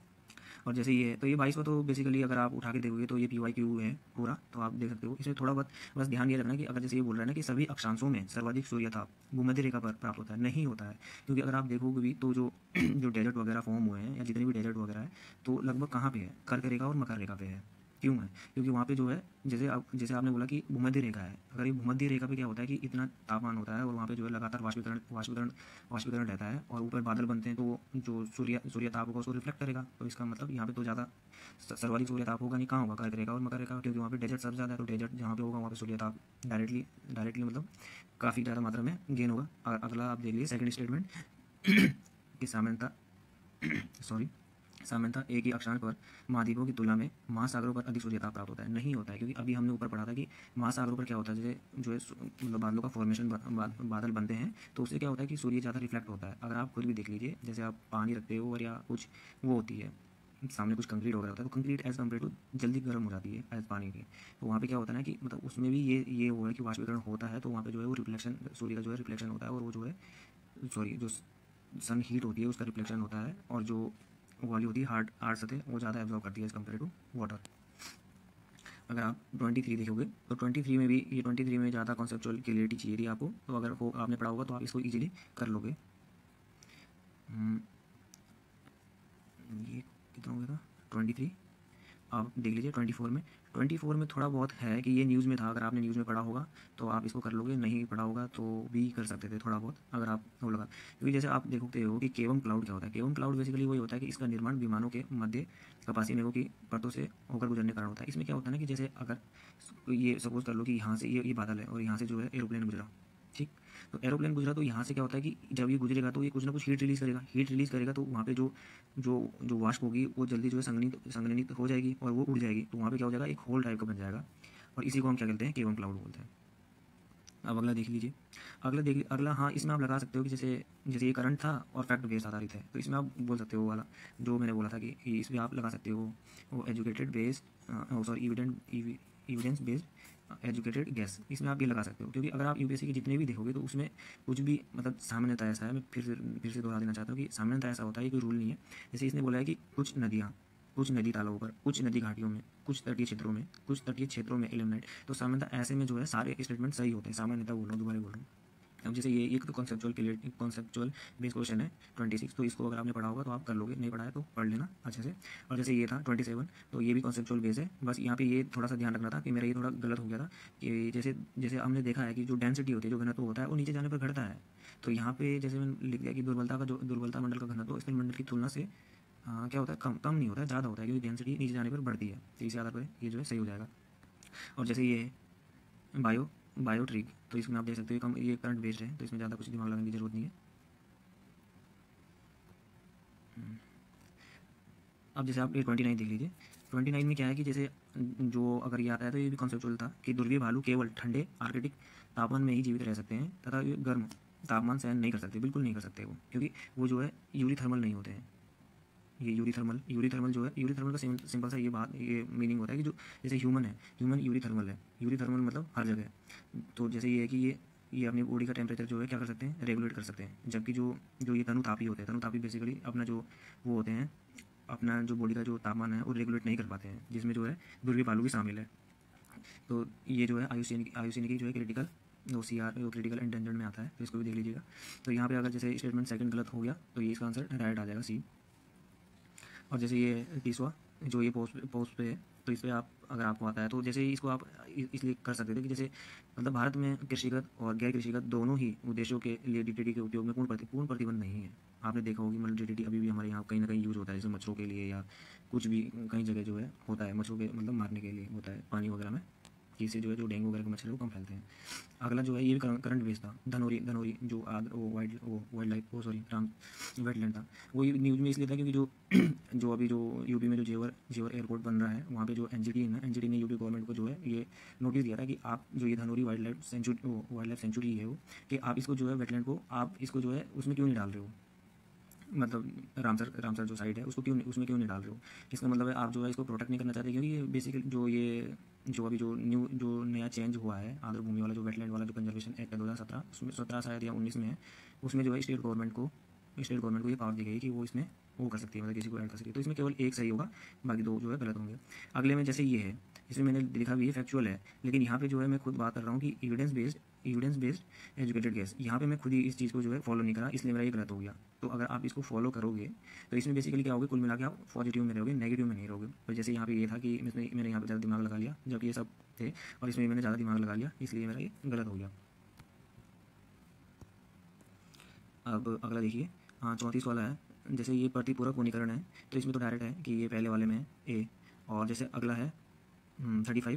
और जैसे ये है, तो ये 22वां तो बेसिकली अगर आप उठा के देखोगे तो ये PYQ है पूरा, तो आप देख सकते हो। इसमें थोड़ा बहुत बस ध्यान ये रखना कि अगर जैसे ये बोल रहा है ना कि सभी अक्षांशों में सर्वाधिक सूर्यताप भूमध्य रेखा पर प्राप्त होता है, नहीं होता है। क्योंकि अगर आप देखोगे भी तो जो जो डेजर्ट वगैरह फॉर्म हुए हैं या जितने भी डेजर्ट वगैरह है, तो लगभग कहाँ पे है, कर्क रेखा और मकर रेखा पे है। क्यों है? क्योंकि वहाँ पे जो है जैसे आपने बोला कि भूमध्य रेखा है, अगर ये भूमध्य रेखा पे क्या होता है कि इतना तापमान होता है और वहाँ पे जो है लगातार वाष्पीकरण रहता है और ऊपर बादल बनते हैं, तो जो सूर्य ताप होगा उसको रिफ्लेक्ट करेगा। तो इसका मतलब यहाँ पे तो ज़्यादा सर्वाधिक सूर्य ताप होगा नहीं, कहाँ होगा, कर्क रेखा और मकर रेखा, क्योंकि वहाँ पे डेजर्ट सबसे ज़्यादा है। तो डेजर्ट जहाँ पे होगा वहाँ पे सूर्य ताप डायरेक्टली मतलब काफ़ी ज़्यादा मात्रा में गेन होगा। अगला आप देख लीजिए सेकंड स्टेटमेंट कि सामान्यतः एक ही अक्षांश पर महाद्वीपों की तुलना में महासागरों पर अधिक सूर्यताप प्राप्त होता है। नहीं होता है, क्योंकि अभी हमने ऊपर पढ़ा था कि महासागरों पर क्या होता है, जैसे जो है मतलब बादलों का फॉर्मेशन, बादल बनते हैं, तो उससे क्या होता है कि सूर्य ज़्यादा रिफ्लेक्ट होता है। अगर आप खुद भी देख लीजिए, जैसे आप पानी रखते हो और या कुछ वो होती है सामने कुछ कंक्रीट वगैरह होता है, तो कंक्रीट एज़ कम्पेयर टू जल्दी गर्म हो जाती है एज पानी की। तो वहाँ पे क्या होता है ना कि मतलब उसमें भी ये वो है कि वाष्पीकरण होता है, तो वहाँ पे जो है वो रिफ्लेक्शन, सूर्य का जो है रिफ्लेक्शन होता है, और वो जो है सॉरी जो सन हीट होती है उसका रिफ्लेक्शन होता है, और जो वाली होती है हार्ड सतह वो ज़्यादा एब्जॉर्ब करती है एज़ कम्पेयर टू वाटर। अगर आप 23 देखोगे तो 23 में भी ये 23 में ज़्यादा कॉन्सेप्चुअल क्लियरिटी चाहिए थी आपको, तो अगर वो आपने पढ़ा होगा तो आप इसको ईजिली कर लोगे। ये कितना हो गया था 23, आप देख लीजिए 24 में थोड़ा बहुत है कि ये न्यूज़ में था। अगर आपने न्यूज़ में पढ़ा होगा तो आप इसको कर लोगे, नहीं पढ़ा होगा तो भी कर सकते थे थोड़ा बहुत, अगर आप वो लगा। क्योंकि जैसे आप देखते हो कि केवम क्लाउड क्या होता है। केवम क्लाउड बेसिकली वही होता है कि इसका निर्माण विमानों के मध्य कपासी मेघों की परतों से होकर गुजरने के कारण होता है। इसमें क्या होता है ना कि जैसे अगर ये सपोज कर लो कि यहाँ से ये बादल है और यहाँ से जो है एरोप्लेन गुजरा, ठीक, तो एरोप्लेन गुजरा, तो यहाँ से क्या होता है कि जब ये गुजरेगा तो ये कुछ ना कुछ हीट रिलीज़ करेगा, तो वहाँ पे जो जो जो वाष्प होगी वो जल्दी जो है संघनित हो जाएगी और वो उड़ जाएगी। तो वहाँ पे क्या हो जाएगा, एक होल टाइप का बन जाएगा, और इसी को हम क्या कहते हैं, केवम क्लाउड बोलते हैं। अब अगला देख लीजिए, अगला हाँ, इसमें आप लगा सकते हो कि जैसे ये करंट था और फैक्ट बेस्ड आधारित है, तो इसमें आप बोल सकते हो वाला जो मैंने बोला था कि इसमें आप लगा सकते हो वो educated based sorry evidence based educated guess, इसमें आप ये लगा सकते हो। क्योंकि अगर आप UPSC के जितने भी देखोगे तो उसमें कुछ भी मतलब सामान्यतः ऐसा है, मैं फिर से दोहरा देना चाहता हूँ कि सामान्यतः ऐसा होता है, कोई रूल नहीं है। जैसे इसने बोला है कि कुछ नदी तालाबों पर, कुछ नदी घाटियों में, कुछ तटीय क्षेत्रों में इल्यूमिनेट, तो सामान्यतः ऐसे में जो है सारे स्टेटमेंट सही होते हैं। सामान्यतः बोल रहा हूँ, दोबारा बोल रहा हूँ। अब जैसे ये एक तो कॉन्सेप्चुअल बेस क्वेश्चन है 26, तो इसको अगर आपने पढ़ा होगा तो आप कर लोगे, नहीं पढ़ा है तो पढ़ लेना अच्छे से। और जैसे ये था 27, तो ये भी कॉन्सेप्चुअल बेस है। बस यहाँ पे ये थोड़ा सा ध्यान रखना था कि मेरा ये थोड़ा गलत हो गया था कि जैसे हमने देखा है कि जो डेंसिटी होती है, जो घनत्व होता है, वो नीचे जाने पर घटता है। तो यहाँ पे जैसे मैंने लिख दिया कि दुर्बलता मंडल का घनत्व स्थल मंडल की तुलना से क्या होता है, कम नहीं होता है, ज़्यादा होता है, क्योंकि डेंसिटी नीचे जाने पर बढ़ती है। तो इसी आधार पर ये जो है सही हो जाएगा। और जैसे ये बायो ट्रिक, तो इसमें आप देख सकते हो ये करंट बेस्ड है, तो इसमें ज़्यादा कुछ दिमाग लगाने की जरूरत नहीं है। अब जैसे आप ये 29 देख लीजिए, 29 में क्या है कि जैसे जो अगर ये आता है तो ये भी कॉन्सेप्चुअल था कि ध्रुवीय भालू केवल ठंडे आर्कटिक तापमान में ही जीवित रह सकते हैं तथा ये गर्म तापमान सहन नहीं कर सकते, बिल्कुल नहीं कर सकते वो, क्योंकि वो जो है यूरी थर्मल नहीं होते हैं। ये यूरी थर्मल जो है, यूरी थर्मल का सिंपल सा ये मीनिंग होता है कि जो जैसे ह्यूमन है, ह्यूमन यूरी थर्मल है, यूरी थर्मल मतलब हर जगह। तो जैसे ये है कि ये अपनी बॉडी का टेम्परेचर जो है क्या कर सकते हैं, रेगुलेट कर सकते हैं। जबकि जो जो ये तनुतापी होते हैं, तनुतापी बेसिकली अपना जो वो होते हैं, अपना जो बॉडी का जो तापमान है वो रेगुलेट नहीं कर पाते हैं, जिसमें जो है ध्रुवीय बालू भी शामिल है। तो ये जो है आयुसीन की जो है क्रिटिकल OCR जो क्रिटिकल एंडेंजर्ड में आता है, तो इसको भी देख लीजिएगा। तो यहाँ पे अगर जैसे स्टेटमेंट सेकंड गलत हो गया तो ये इसका आंसर डायरेक्ट आ जाएगा सी। और जैसे ये तीसवा जो ये पोस्ट पे है, तो इस पर आप अगर आपको आता है तो जैसे इसको आप इसलिए कर सकते थे कि जैसे मतलब भारत में कृषिगत और गैर कृषिगत दोनों ही उद्देश्यों के लिए DDT के उपयोग में पूर्ण प्रतिबंध नहीं है। आपने देखा होगी मतलब DDT अभी भी हमारे यहाँ कहीं ना कहीं यूज़ होता है, जैसे मच्छरों के लिए या कुछ भी कई जगह जो है होता है, मच्छरों के मतलब मारने के लिए होता है पानी वगैरह में, कि इससे जो है जो डेंगू वगैरह के मच्छर है वो कम फैलते हैं। अगला जो है ये भी करंट बेस था, धनौरी जो वाइल्ड लाइफ राम वेटलैंड था, वो न्यूज़ में इसलिए था क्योंकि जो जो अभी जो यूपी में जो जेवर एयरपोर्ट बन रहा है वहाँ पे जो NGT है ना, NGT ने यूपी गवर्नमेंट को जो है ये नोटिस दिया था कि आप जो ये धनौरी वाइल्ड लाइफ सेंचुरी है वो, कि आप इसको जो है वेटलैंड को आप इसको जो है उसमें क्यों नहीं डाल रहे हो, मतलब रामसर जो साइड है उसको उसमें क्यों नहीं डाल रहे हो। इसका मतलब है आप जो है इसको प्रोटेक्ट नहीं करना चाहते, क्योंकि ये बेसिकली जो अभी जो नया चेंज हुआ है आंध्र भूमि वाला जो वेटलैंड वाला जो कंजर्वेशन एक्ट है 2017, उसमें 17 शायद या 19 में है, उसमें जो है स्टेट गवर्नमेंट को ये पावर दी गई कि वो इसमें वो कर सकती है, मतलब किसी को ऐड कर सकती है। तो इसमें केवल एक सही होगा, बाकी दो जो है गलत होंगे। अगले में जैसे ये है, इसमें मैंने लिखा भी है फैक्चुअल है, लेकिन यहाँ पे जो है मैं खुद बात कर रहा हूँ कि एविडेंस बेस्ड एजुकेटेड गेस, यहाँ पे मैं खुद ही इस चीज़ को जो है फॉलो नहीं करा, इसलिए मेरा ये गलत हो गया। तो अगर आप इसको फॉलो करोगे तो इसमें बेसिकली क्या होगा, कुल मिला के आप पॉजिटिव में रहोगे, नेगेटिव में नहीं रहोगे। तो जैसे यहाँ पे ये था कि इसमें मैंने यहाँ पे ज़्यादा दिमाग लगा लिया, जबकि ये सब थे और इसमें मैंने ज़्यादा दिमाग लगा लिया, इसलिए मेरा ये गलत हो गया। अब अगला देखिए, हाँ 34 वाला है, जैसे ये प्रतिपूरक वनीकरण है, तो इसमें तो डायरेक्ट है कि ये पहले वाले में है ए। और जैसे अगला है 35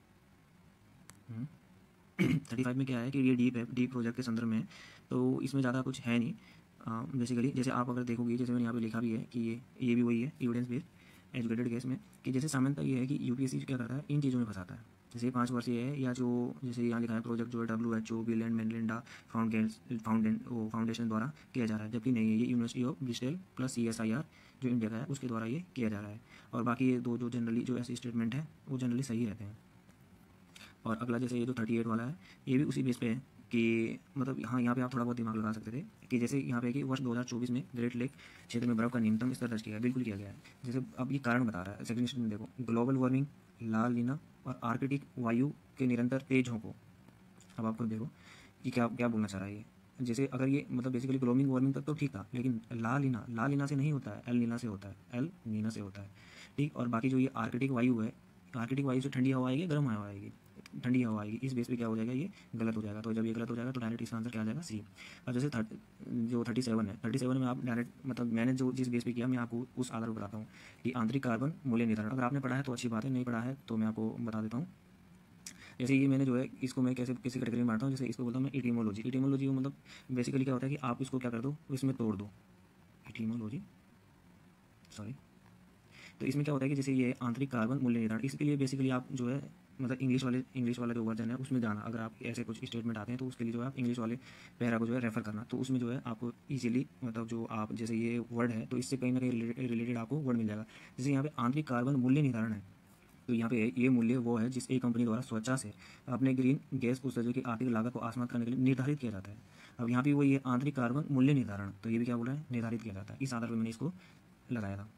35 में क्या है कि ये डीप प्रोजेक्ट के संदर्भ में है, तो इसमें ज़्यादा कुछ है नहीं बेसिकली। जैसे आप अगर देखोगे, जैसे मैंने यहाँ पे लिखा भी है कि ये भी वही है एविडेंस बेस्ड एजुकेटेड केस में, कि जैसे सामान्यता ये है कि UPSC क्या करता है, इन चीज़ों में फंसाता है। जैसे 5 वर्षीय है, या जो जैसे यहाँ लिखा है प्रोजेक्ट जो है WHO Bill and Melinda foundation द्वारा किया जा रहा है, जबकि नहीं है, ये university of Bristol plus CSIR जो इंडिया का है उसके द्वारा ये किया जा रहा है। और बाकी ये दो जो जनरली जो ऐसे स्टेटमेंट है वो जनरली सही रहते हैं। और अगला जैसे ये जो 38 वाला है, ये भी उसी बेस पे है कि मतलब हाँ यहाँ पे आप थोड़ा बहुत दिमाग लगा सकते थे कि जैसे यहाँ पे कि वर्ष 2024 में ग्रेट लेक क्षेत्र में बर्फ का न्यूनतम स्तर दर्ज किया है, बिल्कुल किया गया है। जैसे अब ये कारण बता रहा है सेकंड स्टेटमेंट, देखो ग्लोबल वार्मिंग, ला लीना और आर्कटिक वायु के निरंतर तेज झोंकों। अब आप खुद देखो कि क्या क्या बोलना चाह रहा है ये। जैसे अगर ये मतलब बेसिकली ग्लोबल वार्मिंग तक तो ठीक था, लेकिन ला लीना से नहीं होता है, एल नीना से होता है, एल नीना से होता है, ठीक। और बाकी जो ये आर्कटिक वायु है, आर्कटिक वायु से ठंडी हवा आएगी, गर्म हवा आएगी, ठंडी हवा आएगी, इस बेस पे क्या हो जाएगा, ये गलत हो जाएगा। तो जब ये गलत हो जाएगा तो डायरेक्ट इसका आंसर क्या आ जाएगा, सी। और जैसे जो 37 है, 37 में आप डायरेक्ट मतलब मैंने जो जिस बेस पे किया मैं आपको उस आधार पर बताता हूँ कि आंतरिक कार्बन मूल्य निर्धारण, अगर आपने पढ़ा है तो अच्छी बात है, नहीं पढ़ा है तो मैं आपको बता देता हूँ। जैसे ये मैंने जो है इसको मैं कैसे किसी कैटेगरी में बांटता हूँ, जैसे इसको बोलता हूँ मैं इटीमोलॉजी मतलब बेसिकली क्या होता है कि आप इसको क्या कर दो, इसमें तोड़ दो, इटीमोलॉजी सॉरी। तो इसमें क्या होता है कि जैसे ये आंतरिक कार्बन मूल्य निर्धारण, इसके लिए बेसिकली आप जो है मतलब इंग्लिश वाला जो वर्जन है उसमें जाना, अगर आप ऐसे कुछ स्टेटमेंट आते हैं तो उसके लिए जो है आप इंग्लिश वाले पैरा को जो है रेफर करना, तो उसमें जो है आपको इजीली मतलब जो आप जैसे ये वर्ड है तो इससे कहीं ना कहीं रिलेटेड आपको वर्ड मिल जाएगा। जैसे यहाँ पे आंतरिक कार्बन मूल्य निर्धारण है, तो यहाँ पे ये मूल्य वो है जिस एक कंपनी द्वारा स्वेच्छा से अपने ग्रीन गैस उत्सर्जन की आर्थिक लागत को आसमान करने के लिए निर्धारित किया जाता है। अब यहाँ पे वो ये आंतरिक कार्बन मूल्य निर्धारण, तो ये भी क्या बोल रहा है, निर्धारित किया जाता है, इस आधार पर मैंने इसको लगाया था।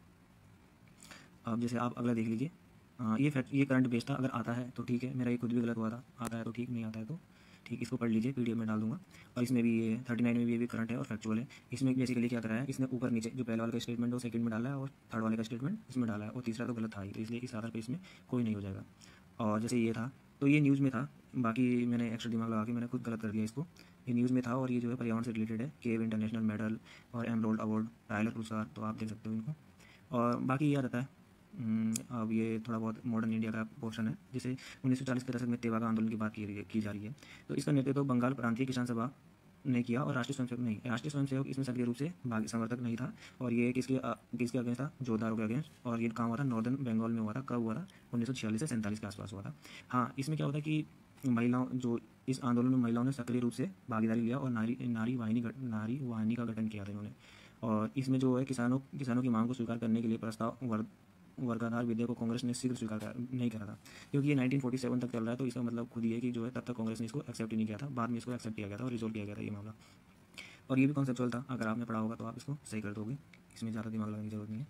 अब जैसे आप अगला देख लीजिए, ये करंट बेस था, अगर आता है तो ठीक है, मेरा ये खुद भी गलत हुआ था, आता है तो ठीक, नहीं आता है तो ठीक। इसको पढ़ लीजिए, PDF में डाल दूंगा। और इसमें भी ये 39 में भी करंट है और फैक्चुअल है। इसमें बेसिकली क्या कराया है, इसने ऊपर नीचे जो पहले वाले का स्टेटमेंट है वो सेकंड में डाला है और थर्ड वाले का स्टेटमेंट इसमें डाला है, और तीसरा तो गलत था ही, तो इसलिए इस आधार पर इसमें कोई नहीं हो जाएगा। और जैसे ये था तो ये न्यूज़ में था, बाकी मैंने एक्स्ट्रा दिमाग लगा के मैंने खुद गलत कर दिया इसको, ये न्यूज़ में था और ये जो है पर्यावरण से रिलेटेड है, केव इंटरनेशनल मेडल और एमरोल्ड अवार्ड, टाइलर पुरस्कार, तो आप देख सकते हो इनको। और बाकी ये रहता है अब ये थोड़ा बहुत मॉडर्न इंडिया का पोर्शन है, जिसे 1940 के दशक में तेवागा आंदोलन की बात की जा रही है। तो इसका नेतृत्व तो बंगाल प्रांतीय किसान सभा ने किया और राष्ट्रीय स्वयंसेवक इसमें सक्रिय रूप से समर्थक नहीं था। और ये किसके अगेंस्ट था, जोरदारों के अगेंस्ट। और ये कहाँ हुआ था, नॉर्दर्न बंगाल में हुआ था। कब हुआ था, 1946 से 47 के आसपास हुआ था। हाँ, इसमें क्या होता है कि महिलाओं जो इस आंदोलन में महिलाओं ने सक्रिय रूप से भागीदारी लिया और नारी वाहिनी का गठन किया था इन्होंने। और इसमें जो है किसानों किसानों की मांग को स्वीकार करने के लिए प्रस्ताव वर्गाधार विधेयक को कांग्रेस ने शीघ्र नहीं करा था, क्योंकि ये 1947 तक चल रहा है। तो इसका मतलब खुद ये है कि जो है तब तक कांग्रेस ने इसको एक्सेप्ट ही नहीं किया था, बाद में इसको एक्सेप्ट किया गया था और रिजोल्व किया गया था ये मामला। और ये भी कॉन्सेप्चुअल था, अगर आपने पढ़ा होगा तो आप इसको सही कर दोगे, इसमें ज़्यादा दिमाग लगाने की जरूरत नहीं है।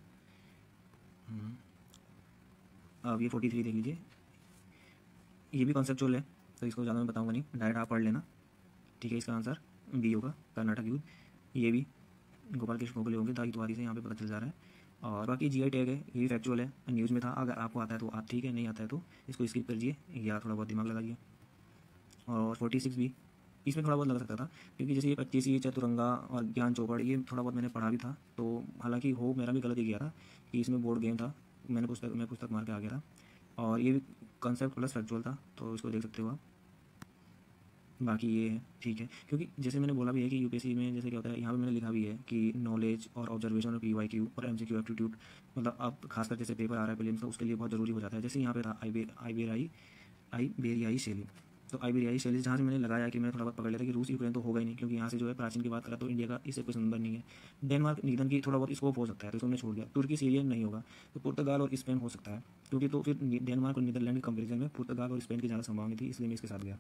अब ये 43 देख लीजिए, ये भी कॉन्सेप्चुअल है, तो इसको ज़्यादा मैं बताऊँगा नहीं, डायरेक्ट आप पढ़ लेना, ठीक है। इसका आंसर बी होगा, कर्नाटक युद्ध। ये भी गोपाल कृष्ण गोखले होंगे, दायित्ववादी से यहाँ पे पता चल जा रहा है। और बाकी जीआई टैग है, ये भी फैक्चुअल है, न्यूज़ में था, अगर आपको आता है तो आप ठीक है, नहीं आता है तो इसको स्किप करिए या थोड़ा बहुत दिमाग लगाइए। और 46 भी इसमें थोड़ा बहुत लग सकता था, क्योंकि जैसे ये 25 ये चतुरंगा और ज्ञान चौपड़ ये थोड़ा बहुत मैंने पढ़ा भी था, तो हालांकि हो मेरा भी गलत ही गया था कि इसमें बोर्ड गेम था, मैं पुस्तक मार के आ गया था। और ये भी कंसेप्ट प्लस फैक्चुअल था, तो इसको देख सकते हो आप। बाकी ये है ठीक है, क्योंकि जैसे मैंने बोला भी है कि यूपीएससी में जैसे क्या होता है, यहाँ पे मैंने लिखा भी है कि नॉलेज और ऑब्जर्वेशन और पीवाईक्यू और एमसीक्यू एप्टीट्यूड, मतलब आप खासकर जैसे पेपर आ रहा है प्रीलिम्स का, उसके लिए बहुत ज़रूरी हो जाता है। जैसे यहाँ पे था आइबेरियाई शैली, तो आइबेरियाई शैली जहाँ से मैंने लगाया कि मैंने थोड़ा बहुत पकड़ लिया था कि रूस यूक्रेन तो होगा ही नहीं, क्योंकि यहाँ से जो है प्राचीन की बात करा तो इंडिया का इससे कोई संबंध नहीं है। डेनमार्क नीदरलैंड की थोड़ा बहुत स्कोप हो सकता है, तो इसको मैंने छोड़ दिया। तुर्की सीरियन नहीं होगा, तो पुर्तगाल और स्पेन हो सकता है, क्योंकि तो फिर डेनमार्क और नीदरलैंड के कंपेरिजन में पुर्तगाल और स्पेन की ज़्यादा संभावना थी, इसलिए मैं इसके साथ गया।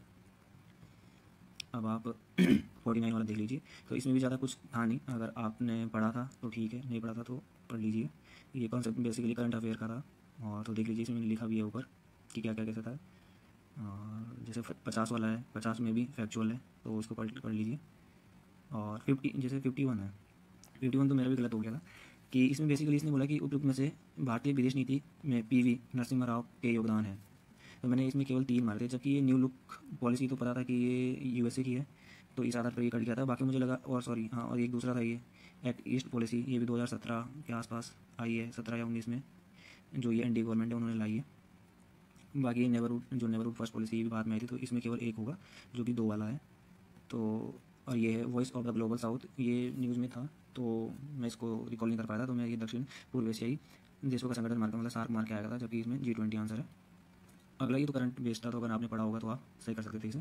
अब आप 49 वाला देख लीजिए, तो इसमें भी ज़्यादा कुछ था नहीं, अगर आपने पढ़ा था तो ठीक है, नहीं पढ़ा था तो पढ़ लीजिए। ये कॉन्सेप्ट बेसिकली करंट अफेयर का था, और तो देख लीजिए इसमें लिखा भी है ऊपर कि क्या क्या कैसा था। और जैसे 50 वाला है, 50 में भी फैक्चुअल है, तो उसको पढ़ लीजिए। और 50 जैसे 51 है, 51 तो मेरा भी गलत हो गया था कि इसमें बेसिकली इसने बोला कि उपयुक्त में से भारतीय विदेश नीति में पीवी नरसिम्हा राव के योगदान है, तो मैंने इसमें केवल 3 मारे थे, जबकि ये न्यू लुक पॉलिसी तो पता था कि ये यूएसए की है, तो इस आधार पर ये कट गया था। बाकी मुझे लगा, और सॉरी हाँ, और एक दूसरा था ये एक्ट ईस्ट पॉलिसी, ये भी 2017 के आसपास आई है, 17 या 19 में, जो ये एनडीए गवर्नमेंट है उन्होंने लाई है। बाकी नेबरहुड फर्स्ट पॉलिसी ये भी बाद में आई थी, तो इसमें केवल एक होगा जो कि 2 वाला है। तो और ये है voice of the global south, ये न्यूज़ में था, तो मैं इसको रिकॉल नहीं कर पाया था, तो मैं ये दक्षिण पूर्व एशियाई देशों का संगठन मार के मतलब सार्क मार के आया था, जबकि इसमें G20 आंसर है। अगला ये तो करंट बेस्ड था, तो अगर आपने पढ़ा होगा तो आप सही कर सकते थे इसे।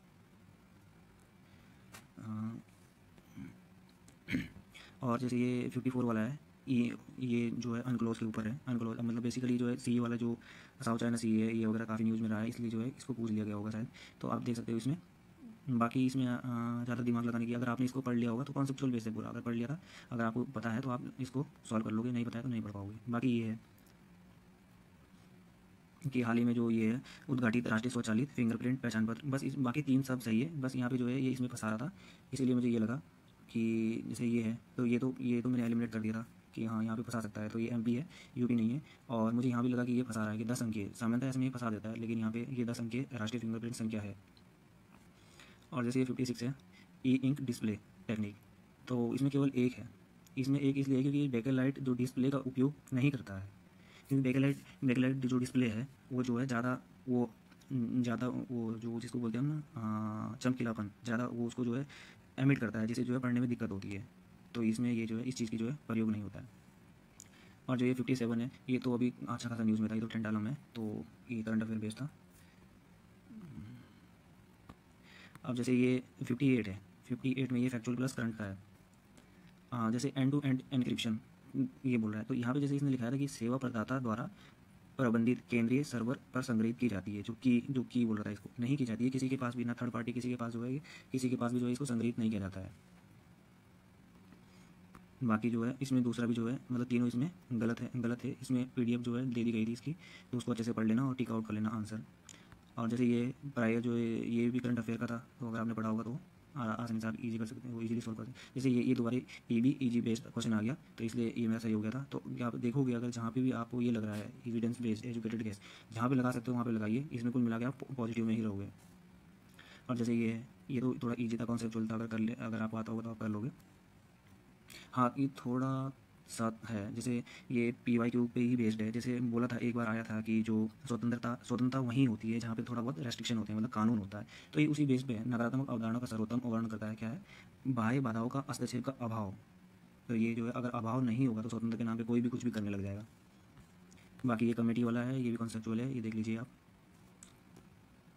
और जैसे ये 54 वाला है, ये जो है अनक्लोज के ऊपर है। अनक्लोज मतलब बेसिकली जो है सी वाला जो साउथ चाइना सी है, ये वगैरह काफ़ी न्यूज़ में रहा है, इसलिए जो है इसको पूछ लिया गया होगा शायद, तो आप देख सकते हो इसमें। बाकी इसमें ज़्यादा दिमाग लगाने की, अगर आपने इसको पढ़ लिया होगा तो कॉन्सेप्चुअल बेस है पूरा, अगर पढ़ लिया था, अगर आपको पता है तो आप इसको सॉल्व कर लोगे, नहीं पता है तो नहीं पढ़ पाओगे। बाकी ये है कि हाल ही में जो ये है उद्घाटित राष्ट्रीय स्वचालित फिंगरप्रिंट पहचान पत्र, बस इस बाकी 3 सब सही है, बस यहाँ पे जो है ये इसमें फंसा रहा था, इसीलिए मुझे ये लगा कि जैसे ये है, तो ये तो मैंने एलिमिनेट कर दिया था कि हाँ यहाँ पे फंसा सकता है, तो ये एमपी है, यूपी नहीं है। और मुझे यहाँ भी लगा कि ये फंसा रहा है कि 10 अंकीय, सामान्यतः ऐसे में फंसा देता है, लेकिन यहाँ पे ये 10 अंकीय राष्ट्रीय फिंगरप्रिंट संख्या है। और जैसे ये 56 है, ई इंक डिस्प्ले टेक्निक, तो इसमें केवल एक है। इसमें एक इसलिए क्योंकि बैकलाइट जो डिस्प्ले का उपयोग नहीं करता है, क्योंकि बैकलाइट जो डिस्प्ले है वो जो है ज़्यादा वो जो जिसको बोलते हैं हम ना चमकीलापन, ज़्यादा वो उसको जो है एमिट करता है, जिससे जो है पढ़ने में दिक्कत होती है, तो इसमें ये जो है इस चीज़ की जो है प्रयोग नहीं होता है। और जो ये 57 है, ये तो अभी अच्छा खासा न्यूज़ में था, ये तो टेंटालम है, तो ये करंट अफेयर बेस्ड था। अब जैसे ये 58 है, 58 में ये फैक्चुअल प्लस करंट का है। जैसे एंड टू एंड एनक्रिप्शन ये बोल रहा है, तो यहाँ पे जैसे इसने लिखा था कि सेवा प्रदाता द्वारा प्रबंधित केंद्रीय सर्वर पर संग्रहित की जाती है, जो की बोल रहा था, इसको नहीं की जाती है किसी के पास भी, ना थर्ड पार्टी किसी के पास जो है, किसी के पास भी जो है इसको संग्रहित नहीं किया जाता है। बाकी जो है इसमें दूसरा भी जो है, मतलब तीनों इसमें गलत है। इसमें पीडीएफ जो है दे दी गई थी इसकी, तो उसको अच्छे से पढ़ लेना और टिक आउट कर लेना आंसर। और जैसे ये प्रायर जो है ये भी करंट अफेयर का था, तो अगर आपने पढ़ा होगा तो आसानी से आप इजी कर सकते हैं, वो इजीली सॉल्व कर सकते हैं। जैसे ये दोबारा ये भी इजी बेस्ड क्वेश्चन आ गया, तो इसलिए ये मेरा सही हो गया था। तो आप देखोगे अगर जहाँ पे भी आपको ये लग रहा है एविडेंस बेस्ड एजुकेटेड गेस, जहाँ पे लगा सकते हो वहाँ पे लगाइए, इसमें कुल मिला के आप पॉजिटिव में ही रहोगे। और जैसे ये है, ये तो थोड़ा ईजी था, कॉन्सेप्चुअल था, अगर आपको आता होगा तो आप कर लोगे। हाँ ये थोड़ा सा है, जैसे ये PYQ पे ही बेस्ड है। जैसे बोला था, एक बार आया था कि जो स्वतंत्रता वहीं होती है जहाँ पे थोड़ा बहुत रेस्ट्रिक्शन होते हैं, मतलब कानून होता है, तो ये उसी बेस पे है। नकारात्मक अवधारणा का सर्वोत्तम वर्णन करता है क्या है, बाह्य बाधाओं का हस्तक्षेप का अभाव। तो ये जो है अगर अभाव नहीं होगा तो स्वतंत्र के नाम पे कोई भी कुछ भी करने लग जाएगा। बाकी ये कमेटी वाला है, ये भी कॉन्सेप्चुअल है, ये देख लीजिए आप।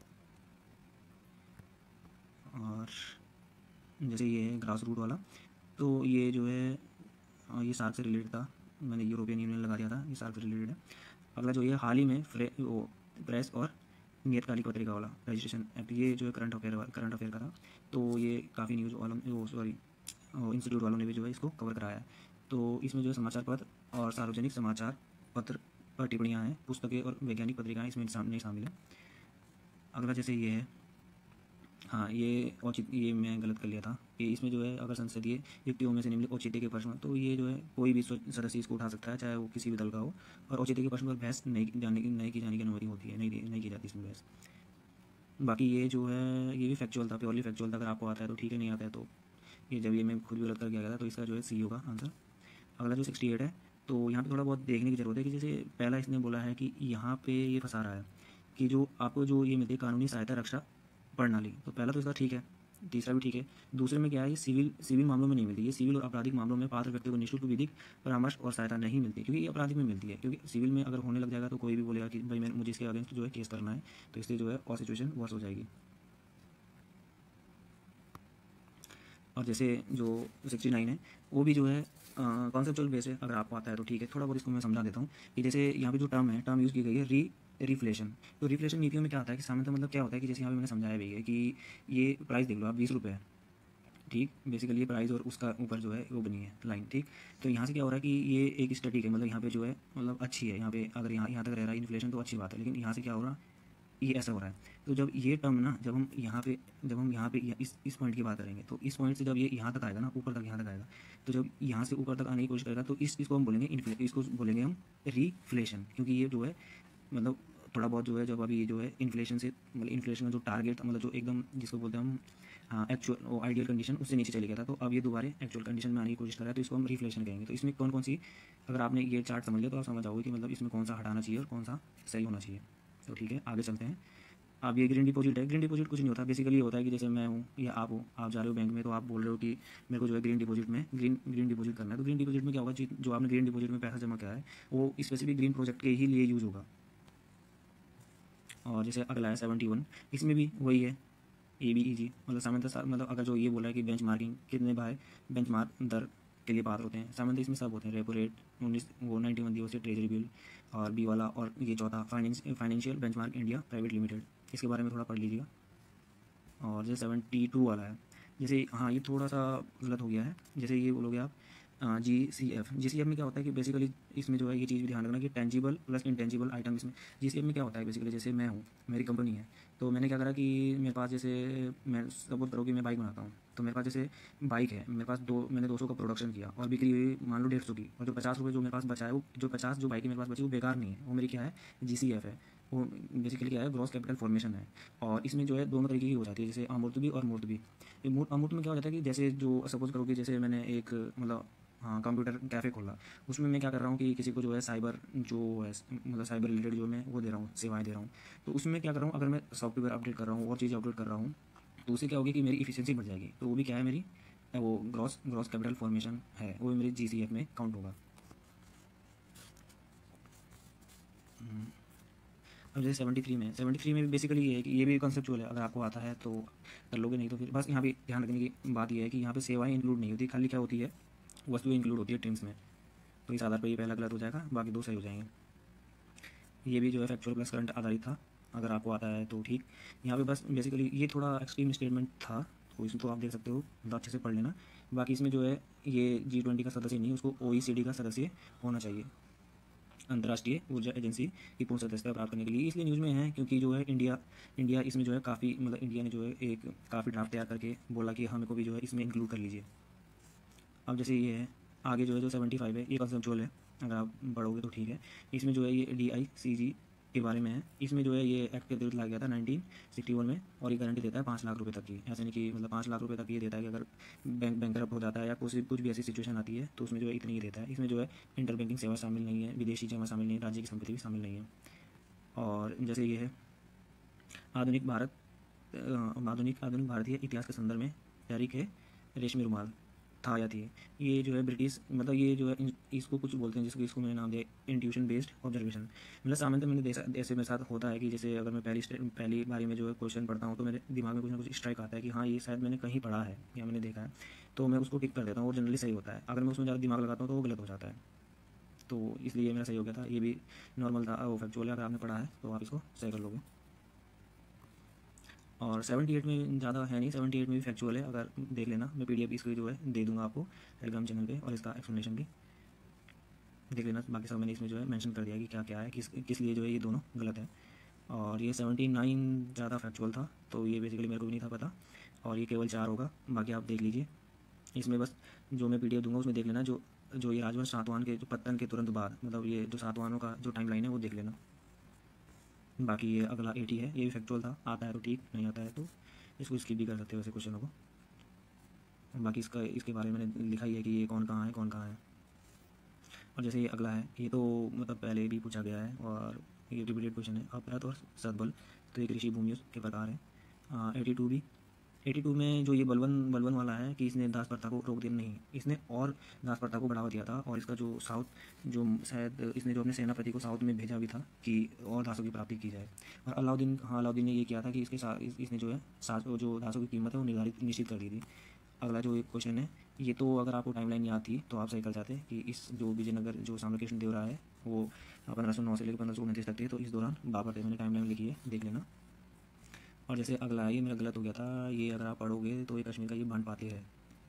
और जैसे ये है ग्रास रूट वाला, तो ये जो है ये सार्क से रिलेटेड था, मैंने यूरोपियन यूनियन लगा दिया था, ये सार्क से रिलेटेड है। अगला जो ये हाल ही में वो प्रेस और नियतकालिक पत्रिका वाला रजिस्ट्रेशन एक्ट, ये जो है करंट अफेयर का था। तो ये काफ़ी न्यूज़ वालों वो सॉरी इंस्टीट्यूट वालों ने भी जो है इसको कवर कराया है। तो इसमें जो है समाचार पत्र और सार्वजनिक समाचार पत्र पर टिप्पणियाँ हैं, पुस्तकें और वैज्ञानिक पत्रिकाएँ इसमें नहीं शामिल है। अगला जैसे ये है, हाँ ये औचित्य, ये मैं गलत कर लिया था कि इसमें जो है अगर संसदीय युक्तियों में से निम्नलिखित औचित्य के प्रश्न, तो ये जो है कोई भी सदस्य इसको उठा सकता है, चाहे वो किसी भी दल का हो, और औचित्य के प्रश्न पर बहस नहीं की जाने की अनुमति होती है, नहीं की जाती इसमें बहस। बाकी ये जो है ये भी फैक्चुअल था, प्योरली फैक्चुअल था, अगर आपको आता है तो ठीक है, नहीं आता है तो ये जब ये मैं खुद भी गलत करके आ गया था, तो इसका जो है सी होगा आंसर। अगला जो 68 है, तो यहाँ पे थोड़ा बहुत देखने की ज़रूरत है कि जैसे पहला इसने बोला है कि यहाँ पे ये फंसा रहा है कि जो आपको जो ये मिलती है कानूनी सहायता रक्षा प्रणाली, तो पहला तो इसका ठीक है, तीसरा भी ठीक है। दूसरे में क्या है, ये सिविल मामलों में नहीं मिलती, ये सिविल और आपराधिक मामलों में पात्र व्यक्ति को निःशुल्क विधिक परामर्श और सहायता नहीं मिलती, क्योंकि ये आपराधिक में मिलती है। क्योंकि सिविल में अगर होने लग जाएगा तो कोई भी बोलेगा कि भाई मुझे इसके अगेंस्ट जो है केस करना है, तो इसलिए जो है और सिचुएशन वर्स हो जाएगी। और जैसे जो 69 है वो भी जो है कॉन्सेप्चुअल बेस है, अगर आपको आता है तो ठीक है। थोड़ा बहुत इसको मैं समझा देता हूँ कि जैसे यहाँ पे जो टर्म यूज़ की गई है रिफ्लेशन, तो रिफ्लेशन नीतियों में क्या आता है कि सामान्यतः मतलब क्या होता है कि जैसे यहाँ पे मैंने समझाया भी है कि ये प्राइस देख लो आप 20 रुपये है, ठीक, बेसिकली ये प्राइस और उसका ऊपर जो है वो बनी है लाइन, ठीक। तो यहाँ से क्या हो रहा है कि ये एक स्टडी है, मतलब यहाँ पे जो है मतलब अच्छी है, यहाँ पे अगर यहाँ तक रह रहा है इन्फ्लेशन तो अच्छी बात है, लेकिन यहाँ से क्या हो रहा है, ये ऐसा हो रहा है। तो जब ये टर्म ना जब हम यहाँ पे इस पॉइंट की बात करेंगे, तो इस पॉइंट से जब ये यहाँ तक आएगा ना, ऊपर तक यहाँ तक आएगा, तो जब यहाँ से ऊपर तक आने की कोशिश करेगा तो इसको हम बोलेंगे इसको बोलेंगे हम रिफ्लेशन, क्योंकि ये जो है मतलब थोड़ा बहुत जो है जब अभी ये जो है इन्फ्लेशन से मतलब इन्फ्लेशन का जो टारगेट मतलब जो एकदम जिसको बोलते हैं हम हाँ एक्चुअल आइडियल कंडीशन उससे नीचे चले गया था, तो अब ये दोबारा एक्चुअल कंडीशन में आने की कोशिश कर रहा है, तो इसको हम रिफ्लेशन कहेंगे। तो इसमें कौन कौन सी, अगर आपने ये चार्ट समझ लिया तो आप समझ जाओगे कि मतलब इसमें कौन सा हटाना चाहिए और कौन सा सही होना चाहिए। तो ठीक है, आगे चलते हैं। अब ये ग्रीन डिपॉजिट है, ग्रीन डिपॉजिट कुछ नहीं होता, बेसिकली ये होता है कि जैसे मैं हूँ या आप हो, आप जा रहे हो बैंक में, तो आप बोल रहे हो कि मेरे को जो है ग्रीन डिपॉजिट करना है, तो ग्रीन डिपॉजिट में क्या होगा, जो आपने ग्रीन डिपॉजिट में पैसा जमा किया है वो स्पेसिफिक ग्रीन प्रोजेक्ट के ही लिए यूज़ होगा। और जैसे अगला है 71, इसमें भी वही है, ABEG मतलब सामान्यतः मतलब अगर जो ये बोला है कि बेंचमार्किंग कितने भाई बेंचमार्क दर के लिए पात्र होते हैं, सामान्यतः इसमें सब होते हैं, रेपो रेट 91 दिवसीय ट्रेजरी बिल और बी वाला, और ये चौथा financial benchmark India private limited, इसके बारे में थोड़ा पढ़ लीजिएगा। और जैसे 72 वाला है, जैसे हाँ ये थोड़ा सा गलत हो गया है, जैसे ये बोलोगे आप GCF में क्या होता है कि बेसिकली इसमें जो है ये चीज़ भी ध्यान रखना कि टेंजिबल प्लस इंटेंजिबल आइटम, इसमें GCF में क्या होता है बेसिकली, जैसे मैं हूँ, मेरी कंपनी है, तो मैंने क्या करा कि मेरे पास जैसे मैं सपोज करो कि मैं बाइक बनाता हूँ, तो मेरे पास जैसे बाइक है, मेरे पास मैंने 200 का प्रोडक्शन किया और बिक्री हुई मान लो 150 की, और जो 50 रुपये जो मेरे पास बचा है, वो जो 50 जो बाइक मेरे पास बची वो बेकार नहीं है, वो मेरी क्या है, GCF है, वो बेसिकली क्या है, ग्रॉस कैपिटल फॉर्मेशन है। और इसमें जो है दोनों तरीके की हो जाती है, जैसे अमूर्त भी और मूर्त भी। अमूर्त में क्या हो जाता है कि जैसे जो सपोज करो कि जैसे मैंने एक मतलब हाँ कंप्यूटर कैफ़े खोला, उसमें मैं क्या कर रहा हूँ कि किसी को जो है साइबर जो है मतलब साइबर रिलेटेड जो मैं वो दे रहा हूँ, सेवाएं दे रहा हूँ, तो उसमें क्या कर रहा हूँ, अगर मैं सॉफ्टवेयर अपडेट कर रहा हूँ और चीज़ें अपडेट कर रहा हूँ, तो उससे क्या होगी कि मेरी इफिशियंसी बढ़ जाएगी, तो वो भी क्या है मेरी वो ग्रॉस कैपिटल फॉर्मेशन है, वो मेरी GCF में काउंट होगा। अब जैसे 73 में भी बेसिकली ये है कि ये भी कॉन्सेप्चुअल है, अगर आपको आता है तो कर लोगे, नहीं तो फिर बस यहाँ पे ध्यान रखने की बात ये है कि यहाँ पे सेवाएं इंक्लूड नहीं होती, खाली क्या होती है, वस्तुएं इंक्लूड होती है टर्म्स में, तो इस आधार पर ये पहला गलत हो जाएगा, बाकी दो सही हो जाएंगे। ये भी जो है फैक्चुअल प्लस करंट आधारित था, अगर आपको आता है तो ठीक। यहाँ पे बस बेसिकली ये थोड़ा एक्सट्रीम स्टेटमेंट था, तो इसमें तो आप देख सकते हो, मतलब अच्छे से पढ़ लेना। बाकी इसमें जो है ये G20 का सदस्य नहीं, उसको OECD का सदस्य होना चाहिए, अंतर्राष्ट्रीय ऊर्जा एजेंसी की पूर्ण सदस्यता प्राप्त करने के लिए। इसलिए न्यूज़ में है क्योंकि जो है इंडिया इसमें जो है काफ़ी मतलब इंडिया ने जो है एक काफ़ी ड्राफ्ट तैयार करके बोला कि हमें को भी जो है इसमें इंक्लूड कर लीजिए। अब जैसे ये है आगे जो है जो 75 है, ये कॉन्सेप्चुअल है, अगर आप पढ़ोगे तो ठीक है। इसमें जो है ये DICG के बारे में है, इसमें जो है ये एक्ट के तहत लाया गया था 1961 में, और ये गारंटी देता है 5 लाख रुपए तक की, ऐसा नहीं कि मतलब 5 लाख रुपए तक ये देता है कि अगर बैंक बैंकरप्ट हो जाता है या कुछ भी ऐसी सिचुएशन आती है तो उसमें जो है इतनी ही देता है। इसमें जो है इंटर बैंकिंग सेवा शामिल नहीं है, विदेशी जमा शामिल नहीं है, राज्य की संपत्ति भी शामिल नहीं है। और जैसे ये है आधुनिक भारत आधुनिक भारतीय इतिहास के संदर्भ में तहरीक है रेशमी रुमाल था या थी, ये जो है ब्रिटिश मतलब ये जो है इसको कुछ बोलते हैं, जिसको इसको मैंने नाम दिया इंट्यूशन बेस्ड ऑब्जर्वेशन। मतलब सामान्यतः मैंने देखा ऐसे मेरे साथ होता है कि जैसे अगर मैं पहली बारी में जो है क्वेश्चन पढ़ता हूँ तो मेरे दिमाग में कुछ ना कुछ स्ट्राइक आता है कि हाँ ये शायद मैंने कहीं पढ़ा है या मैंने देखा है, तो मैं उसको टिक कर देता हूँ और जनरली सही होता है। अगर मैं उसमें ज़्यादा दिमाग लगाता हूँ तो वो गलत हो जाता है, तो इसलिए मेरा सही हो गया था। ये भी नॉर्मल था, वो फैक्चुअल है, अगर आपने पढ़ा है तो आप इसको सही कर लोगे। और 78 में ज़्यादा है नहीं, 78 में भी फैक्चुअल है, अगर देख लेना, मैं PDF इसकी जो है दे दूँगा आपको टेलीग्राम चैनल पे, और इसका एक्सप्लेनेशन भी देख लेना। बाकी सब मैंने इसमें जो है मेंशन कर दिया कि क्या क्या है, किस लिए जो है ये दोनों गलत है। और ये 79 ज़्यादा फैक्चुअल था, तो ये बेसिकली मेरे को भी नहीं था पता, और ये केवल 4 होगा, बाकी आप देख लीजिए। इसमें बस जो मैं PDF दूंगा उसमें देख लेना, जो जो ये राजवंश सातवाहन के जो पतन के तुरंत बाद, मतलब ये जो सातवाहनों का जो टाइम लाइन है वो देख लेना। बाकी ये अगला 80 है, ये भी फैक्चुअल था, आता है तो ठीक, नहीं आता है तो इसको स्किप भी कर सकते हो वैसे क्वेश्चनों को। बाकी इसके बारे में मैंने लिखा ही है कि ये कौन कहाँ है, कौन कहाँ है। और जैसे ये अगला है, ये तो मतलब पहले भी पूछा गया है और ये रिपीटेड क्वेश्चन है, अपरत और सतबल, तो ये कृषि भूमियों के प्रकार है। 82 भी, 82 में जो ये बलवन बलवन वाला है कि इसने दास प्रथा को रोक दिया, नहीं, इसने और दास प्रथा को बढ़ावा दिया था, और इसका जो साउथ जो शायद इसने जो अपने सेनापति को साउथ में भेजा भी था कि और दासों की प्राप्ति की जाए। और अलाउद्दीन, हाँ, अलाउद्दीन ने ये किया था कि इसके साथ इसने जो है जो दासों की कीमत है वो निर्धारित निश्चित कर दी थी। अगला जो एक क्वेश्चन है, ये तो अगर आपको टाइमलाइन याद थी तो आप सही कर जाते कि इस जो विजयनगर जो साम्राज्य कृष्ण देव राय है वो 1509 से लेकर 1529 तक थे, तो इस दौरान बाबर थे, मैंने टाइमलाइन लिखी है, देख लेना। और जैसे अगला ये मेरा गलत हो गया था, ये अगर आप पढ़ोगे तो ये कश्मीर का ये बांध पाते है।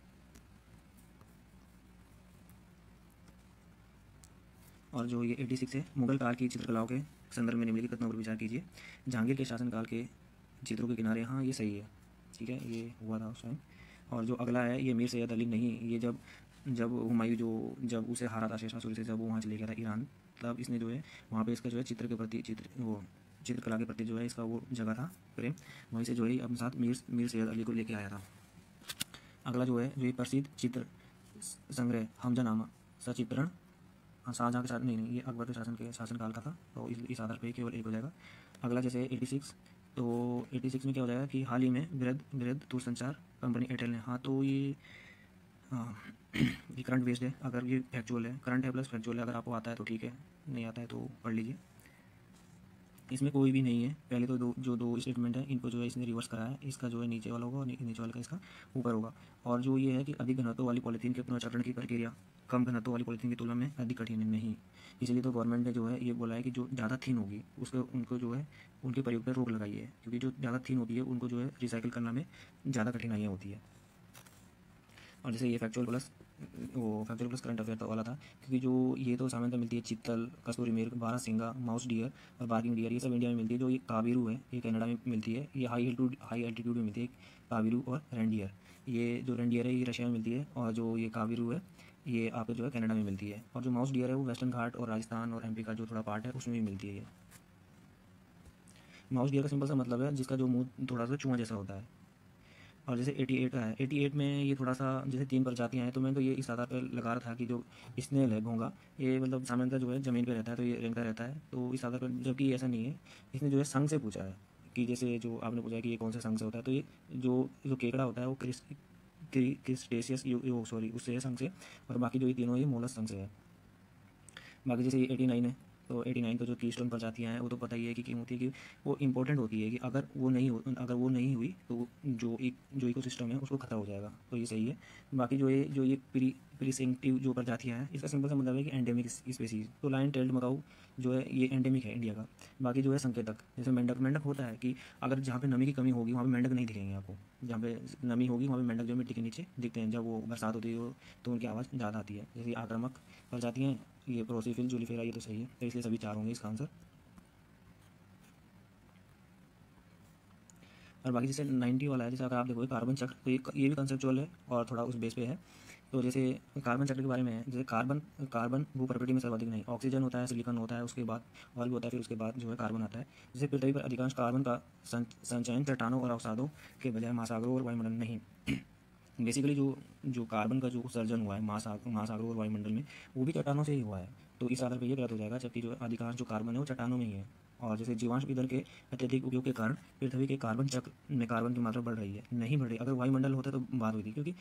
और जो ये 86 है, मुगल काल की चित्रकलाओं के संदर्भ में निम्नलिखित कथनों पर विचार कीजिए। जहांगीर के शासनकाल के चित्रों के किनारे, हाँ ये सही है, ठीक है, ये हुआ था उस टाइम। और जो अगला है, ये मीर सैयद अली, नहीं, ये जब जब हुमायूं जब उसे हारा था शेरशाह सूरी से, जब वो वहाँ चले गया था ईरान, तब इसने जो है वहाँ पे इसका जो है चित्र के प्रति चित्रकला के प्रति जो है इसका वो जगह था प्रेम, वहीं से जो है अपने साथ मीर सैयद अली को लेके आया था। अगला जो है, जो ये प्रसिद्ध चित्र संग्रह हमजानामा सचित्रण, हाँ, शाहजहाँ के साथ, नहीं, ये अकबर के शासनकाल का था, तो इस आधार पर केवल एक हो जाएगा। अगला जैसे 86, तो 86 में क्या हो जाएगा कि हाल ही में वृहद दूरसंचार कंपनी एयरटेल ने, हाँ तो ये, हाँ, ये करंट बेस्ड है, अगर ये फैक्चुअल है, करंट है प्लस फैक्चुअल है, अगर आपको आता है तो ठीक है, नहीं आता है तो पढ़ लीजिए। इसमें कोई भी नहीं है, पहले तो दो स्टेटमेंट है, इनको जो है इसने रिवर्स करा है, इसका जो है नीचे वाला होगा और नीचे वाले का इसका ऊपर होगा। और जो ये है कि अधिक घनत्व वाली पॉलीथीन के पुनर्चक्रण की प्रक्रिया कम घनत्व वाली पॉलीथीन की तुलना में अधिक कठिन है, नहीं, इसलिए तो गवर्नमेंट ने जो है ये बोला है कि जो ज़्यादा थीन होगी उसको उनको जो है उनके प्रयोग पर रोक लगाई है, क्योंकि जो ज़्यादा थीन होती है उनको जो है रिसाइकिल करना में ज़्यादा कठिनाइयाँ होती है। और जैसे ये फैक्चुअल प्लस करंट अफेयर वाला था, क्योंकि जो ये तो सामान्यतः मिलती है चित्तल, कसूरी मृग, बारहसिंगा, माउस डियर और बार्किंग डियर, ये सब इंडिया में मिलती है। जो ये काबिरू है ये कनाडा में मिलती है, ये हाई एल्टीट्यूड में मिलती है, काबिरू और रेंडियर। ये जो रेंडियर है ये रशिया में मिलती है, और जो ये काबिरू है ये आपको जो है कनाडा में मिलती है। और जो माउस डियर है वो वेस्टर्न घाट और राजस्थान और MP का जो थोड़ा पार्ट है उसमें भी मिलती है। ये माउस डियर का सिंपल सा मतलब है जिसका जो मुँह थोड़ा सा चूहा जैसा होता है। और जैसे 88 का है, 88 में ये थोड़ा सा जैसे 3 प्रजातियाँ हैं, तो मैंने तो ये इस आधार पर लगा रहा था कि जो स्नेल है घोंगा, ये मतलब सामान्यतः जो है ज़मीन पे रहता है, तो ये रेंगता रहता है, तो इस आधार पर, जबकि ऐसा नहीं है, इसने जो है संघ से पूछा है कि जैसे जो आपने पूछा है कि ये कौन से संघ से होता है, तो ये जो जो केकड़ा होता है वो क्रिस्टेशियस सॉरी उससे है, संघ से, और बाकी जो ये तीनों ये मोलस संघ से है। बाकी जैसे ये 89 है, तो 89 तो जो कीस्टोन प्रजातियाँ हैं वो तो पता ही है कि क्यों होती है, कि वो इंपॉर्टेंट होती है, कि अगर वो नहीं हुई तो जो इकोसिस्टम है उसको खतरा हो जाएगा, तो ये सही है। बाकी जो ये प्रीसेंक्टिव जो प्रजातियाँ हैं, इसका सिंपल सा मतलब है कि एंडेमिक स्पेसीज, तो लाइन टेल्ड मकाऊ जो है ये एंडेमिक है इंडिया का। बाकी जो है संकेतक, जैसे मेंढक मेंढक होता है कि अगर जहाँ पे नमी की कमी होगी वहाँ पे मेंढक नहीं दिखेंगे आपको, जहाँ पे नमी होगी वहाँ पे मेंढक जो मिट्टी के नीचे दिखते हैं, जब वो बरसात होती है तो उनकी आवाज़ ज़्यादा आती है। जैसे आक्रामक प्रजातियाँ हैं, ये प्रोसीफिल जूलिफेरा, ये तो सही है, तो इसलिए सभी 4 होंगे इसका आंसर। और बाकी जैसे 90 वाला है, जैसे अगर आप देखोगे कार्बन चक्र, तो ये भी कंसेप्चुअल है और थोड़ा उस बेस पे है। तो जैसे कार्बन चक्र के बारे में है, जैसे कार्बन भू प्रकृति में सर्वाधिक नहीं, ऑक्सीजन होता है, सिलिकॉन होता है, उसके बाद ऑयल भी होता है, फिर उसके बाद जो है कार्बन आता है। जैसे पृथ्वी पर अधिकांश कार्बन का संचयन चट्टानों और अवसादों के बजाय महासागरों और वायुमंडल नहीं। बेसिकली जो कार्बन का जो उत्सर्जन हुआ है महासागरों और वायुमंडल में, वो भी चट्टानों से ही हुआ है, तो इस आधार पर ये गलत हो जाएगा, जबकि जो अधिकांश जो कार्बन है वो चट्टानों में ही है। और जैसे जीवाश्म ईंधन के अत्यधिक उपयोग के कारण पृथ्वी के कार्बन चक्र में कार्बन की मात्रा बढ़ रही है, नहीं बढ़ रही। अगर वायुमंडल होता तो बात हुई थी, क्योंकि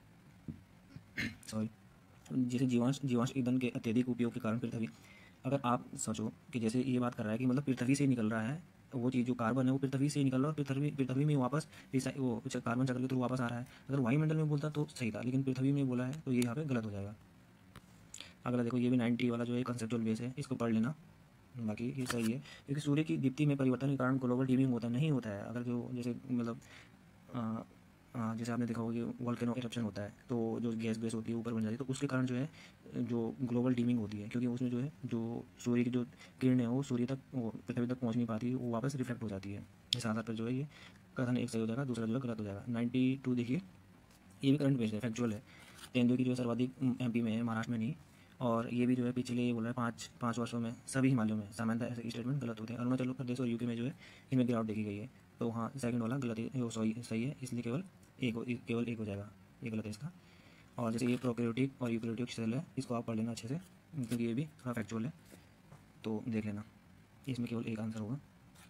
सॉरी, जैसे जीवाश्म ईंधन के अत्यधिक उपयोग के कारण पृथ्वी, अगर आप सोचो कि जैसे ये बात कर रहा है कि मतलब पृथ्वी से ही निकल रहा है वो चीज़ जो कार्बन है वो पृथ्वी से निकल रहा है और पृथ्वी में वापस वो कार्बन चक्र के थ्रू वापस आ रहा है। अगर वायुमंडल में बोलता तो सही था, लेकिन पृथ्वी में बोला है तो ये यहाँ पे गलत हो जाएगा। अगला देखो, ये भी 90 वाला जो है कंसेप्चुअल बेस है, इसको पढ़ लेना, बाकी ये सही है। क्योंकि सूर्य की दीप्ति में परिवर्तन के कारण ग्लोबल वार्मिंग होता नहीं होता है। अगर जो जैसे मतलब जैसे आपने देखा होगा कि वोल्केनो इरप्शन होता है तो जो गैस बेस होती है ऊपर बन जाती है, तो उसके कारण जो है जो ग्लोबल वार्मिंग होती है, क्योंकि उसमें जो है जो सूर्य की जो किरणें हैं वो सूर्य तक, वो पृथ्वी तक पहुंच नहीं पाती, वो वापस रिफ्लेक्ट हो जाती है। इस आधार पर जो है ये कथन एक सही हो जाएगा, दूसरा जो है गलत हो जाएगा। 92 देखिए, ये भी करंट बेस्ड है, फैक्चुअल है। तेंदुए की जो है सर्वाधिक MP में है, महाराष्ट्र में नहीं। और ये भी जो है पिछले ये बोल रहा है 5 वर्षों में सभी हिमालयों में सामान्यतः ऐसे स्टेटमेंट गलत होते हैं। अरुणाचल प्रदेश और UK में जो है इनमें गिरावट देखी गई है। तो हाँ, सेकंड वाला गलत है, वो सही है, इसलिए केवल एक हो जाएगा, ये गलत है इसका। और जैसे ये प्रोकैरियोटिक और यूकैरियोटिक सेल है, इसको आप पढ़ लेना अच्छे से, क्योंकि ये भी थोड़ा फैक्चुअल है, तो देख लेना, इसमें केवल एक आंसर होगा।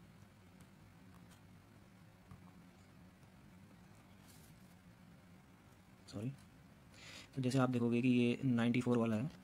सॉरी। तो जैसे आप देखोगे कि ये 94 वाला है।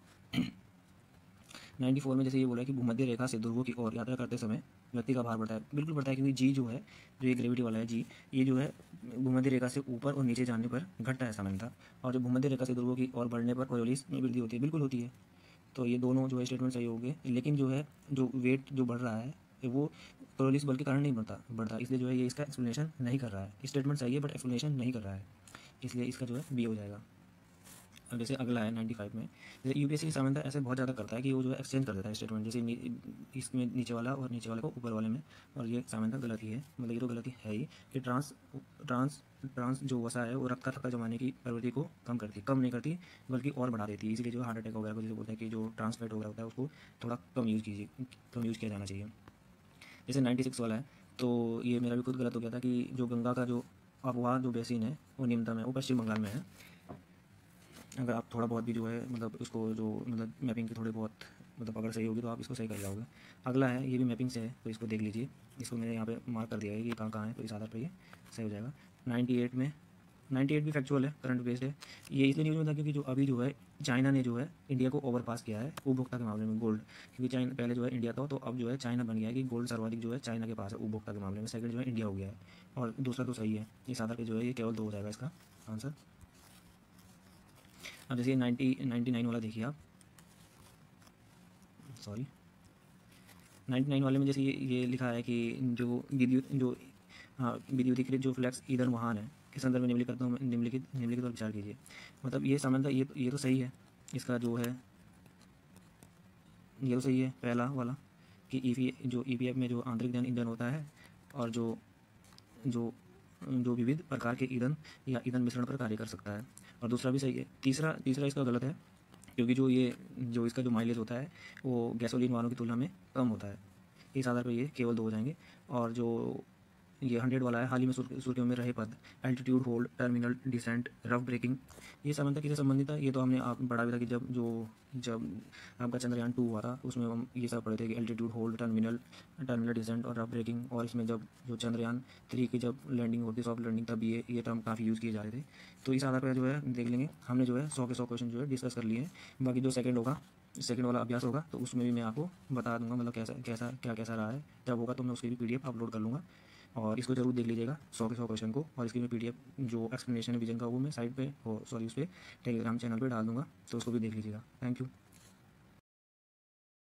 94 में जैसे ये बोला है कि भूमध्य रेखा से ध्रुवों की ओर यात्रा करते समय व्यक्ति का भार बढ़ता है। बिल्कुल बढ़ता है, क्योंकि जी जो है, जो ये ग्रेविटी वाला है जी, ये जो है भूमध्य रेखा से ऊपर और नीचे जाने पर घटता है सामान्यतः, और जो भूमध्य रेखा से ध्रुवों की ओर बढ़ने पर कोरियोलिस में वृद्धि होती है। बिल्कुल होती है। तो ये दोनों जो है स्टेटमेंट सही हो गए, लेकिन जो है जो वेट जो बढ़ रहा है वो कोरियोलिस बल के कारण नहीं बढ़ता, इसलिए जो है ये इसका एक्सप्लेनेशन नहीं कर रहा है। स्टेटमेंट सही है बट एक्सप्लेनेशन नहीं कर रहा है, इसलिए इसका जो है बी हो जाएगा। और जैसे अगला है 95 में, जैसे UPSC की सामान्यतः ऐसे बहुत ज़्यादा करता है कि वो जो है एक्सचेंज कर देता है स्टेटमेंट, जैसे इसमें नीचे वाला और नीचे वाले को ऊपर वाले में, और ये सामान्यतः गलती है, मतलब ये तो गलती है ही कि ट्रांस जो वसा है वो रक्त का थक्का जमाने की प्रवृत्ति को कम नहीं करती, बल्कि और बढ़ा देती है। इसीलिए जो हार्ट अटैक वगैरह को जैसे बोलते हैं कि जो ट्रांसफैट वगैरह होता है उसको थोड़ा कम यूज़ किया जाना चाहिए। जैसे 96 वाला है, तो ये मेरा भी खुद गलत हो गया था कि जो गंगा का जो अफवाह जो बेसिन है वो निम्नतम है, वो पश्चिम बंगाल में है। अगर आप थोड़ा बहुत भी जो है मतलब उसको जो मतलब मैपिंग की थोड़ी बहुत मतलब अगर सही होगी तो आप इसको सही कर जाओगे। अगला है, ये भी मैपिंग से है, तो इसको देख लीजिए, इसको मैंने यहाँ पे मार्क कर दिया है कि कहाँ है, तो इस आधार पर ये सही हो जाएगा। 98 में, 98 भी फैक्चुअल है, करंट बेस्ड है। ये इसलिए न्यूज़ में था क्योंकि जो अभी जो है चाइना ने जो है इंडिया को ओवरपास किया है उपभोक्ता के मामले में, गोल्ड। क्योंकि चाइना पहले जो है इंडिया था, तो अब जो है चाइना बन गया है कि गोल्ड सर्वाधिक जो है चाइना के पास है उपभोक्ता के मामले में, सेकंड जो है इंडिया हो गया है, और दूसरा तो सही है। इस आधार पर जो है ये केवल 2 हो जाएगा इसका आंसर। अब जैसे 99 वाला देखिए आप, सॉरी 99 वाले में जैसे ये लिखा है कि जो विद्युतीकृत जो फ्लैक्स ईंधन वाहन है के संदर्भ में निम्नलिखित पर विचार कीजिए। मतलब ये सामान्यतः ये तो सही है, इसका जो है ये तो सही है पहला वाला कि EPF में जो आंतरिक दहन ईंधन होता है और जो जो जो विविध प्रकार के ईंधन या ईंधन मिश्रण पर कार्य कर सकता है, और दूसरा भी सही है। तीसरा इसका गलत है, क्योंकि जो इसका जो माइलेज होता है वो गैसोलीन वाहनों की तुलना में कम होता है। इस आधार पर ये केवल 2 हो जाएंगे। और जो ये 100 वाला है, हाल ही में सुर्खियों में रहे पद altitude hold, terminal descent, rough braking, ये सामान्यतः किससे संबंधित था? ये तो हमने आप पढ़ा भी था कि जब आपका चंद्रयान 2 हुआ था उसमें हम ये सब पढ़े थे कि एल्टीट्यूड होल्ड, टर्मिनल डिसेंट और रफ ब्रेकिंग। और इसमें जब जो चंद्रयान 3 की जब लैंडिंग होती है, सॉफ्ट लैंडिंग, तब ये टर्म काफ़ी यूज़ किए जा रहे थे। तो इस आधार पर जो है देख लेंगे, हमने जो है 100 के 100 क्वेश्चन जो है डिस्कस कर लिए हैं। बाकी जो सेकंड वाला अभ्यास होगा तो उसमें भी मैं आपको बता दूंगा, मतलब कैसा रहा है। जब होगा तो मैं उसकी भी PDF अपलोड कर लूँगा, और इसको जरूर देख लीजिएगा 100 के 100 क्वेश्चन को। और इसकी मैं PDF जो एक्सप्लेनेशन है विजन का वो मैं साइट पे उस पर टेलीग्राम चैनल पे डाल दूंगा, तो उसको भी देख लीजिएगा। Thank you.